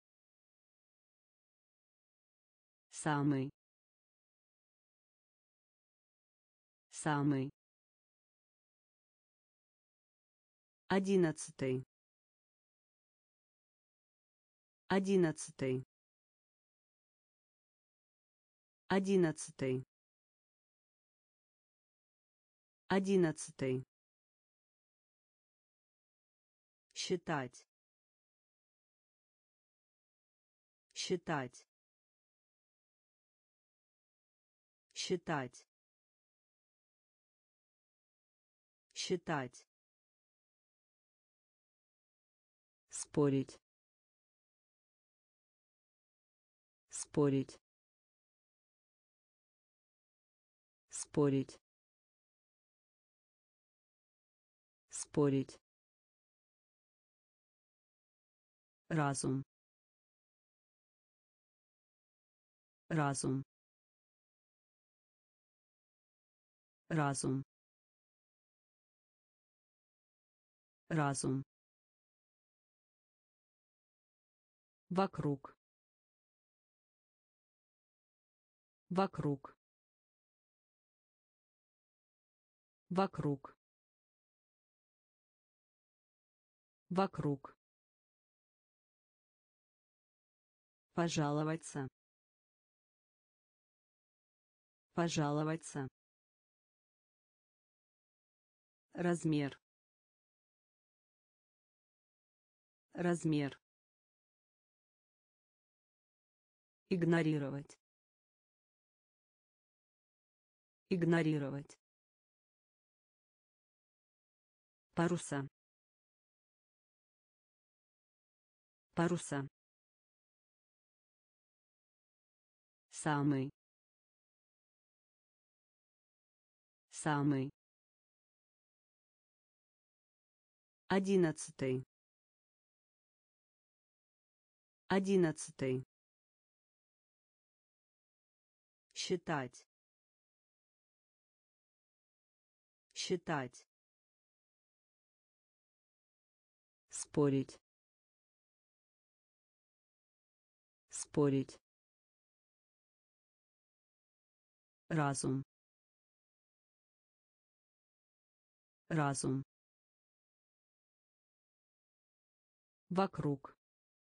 самый, самый, одиннадцатый, одиннадцатый, одиннадцатый, одиннадцатый, считать, считать, считать, считать, спорить, спорить, спорить, спорить, разум, разум, разум, разум, вокруг, вокруг, вокруг, вокруг, пожаловаться, пожаловаться, размер, размер, игнорировать, Игнорировать. Паруса. Паруса. Самый. Самый. Одиннадцатый. Одиннадцатый. Считать. Считать. Спорить. Спорить. Разум. Разум. Вокруг.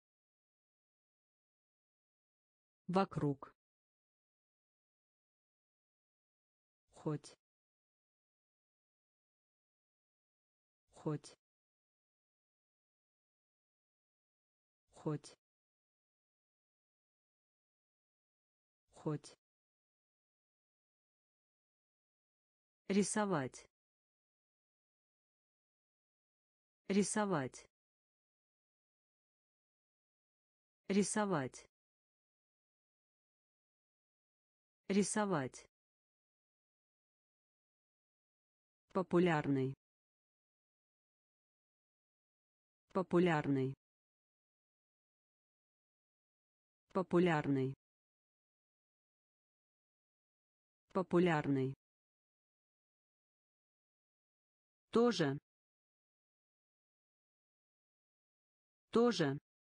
Вокруг. Хоть. Хоть. Хоть. Хоть. Рисовать. Рисовать. Рисовать. Рисовать. Популярный. Популярный. Популярный. Популярный. Тоже. Тоже.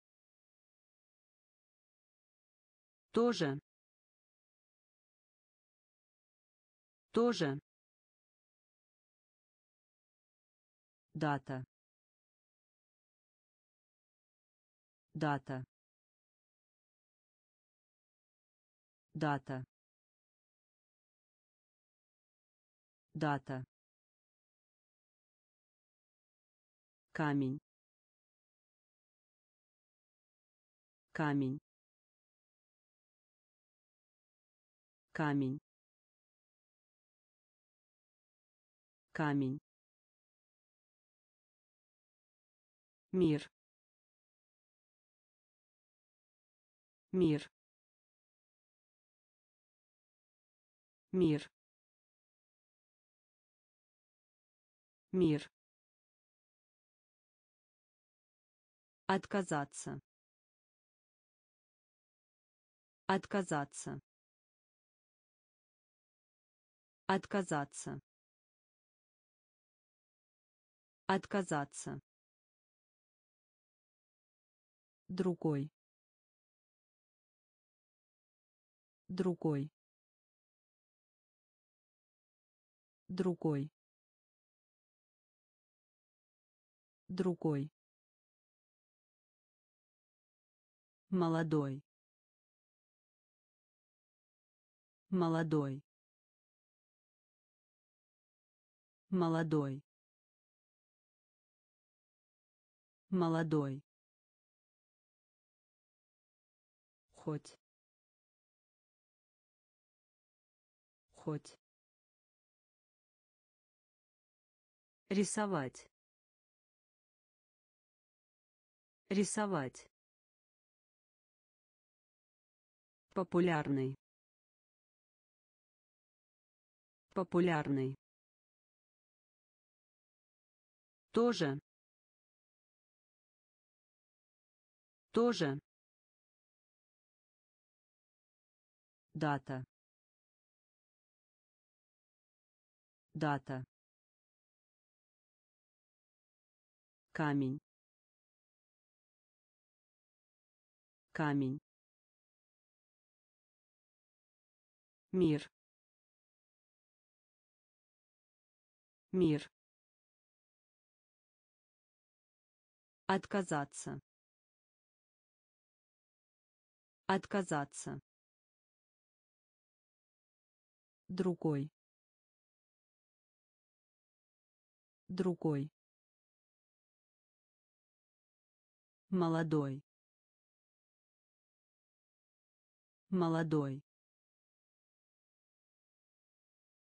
Тоже. Тоже. Дата. Дата. Дата. Дата. Камень. Камень. Камень. Камень. Мир. Мир. Мир. Мир. Отказаться. Отказаться. Отказаться. Отказаться. Другой. Другой. Другой. Другой. Молодой. Молодой. Молодой. Молодой. Хоть. Хоть. Рисовать. Рисовать. Популярный. Популярный. Тоже. Тоже. Дата. Дата. Камень. Камень. Мир. Мир. Отказаться. Отказаться. Другой. Другой. Молодой. Молодой.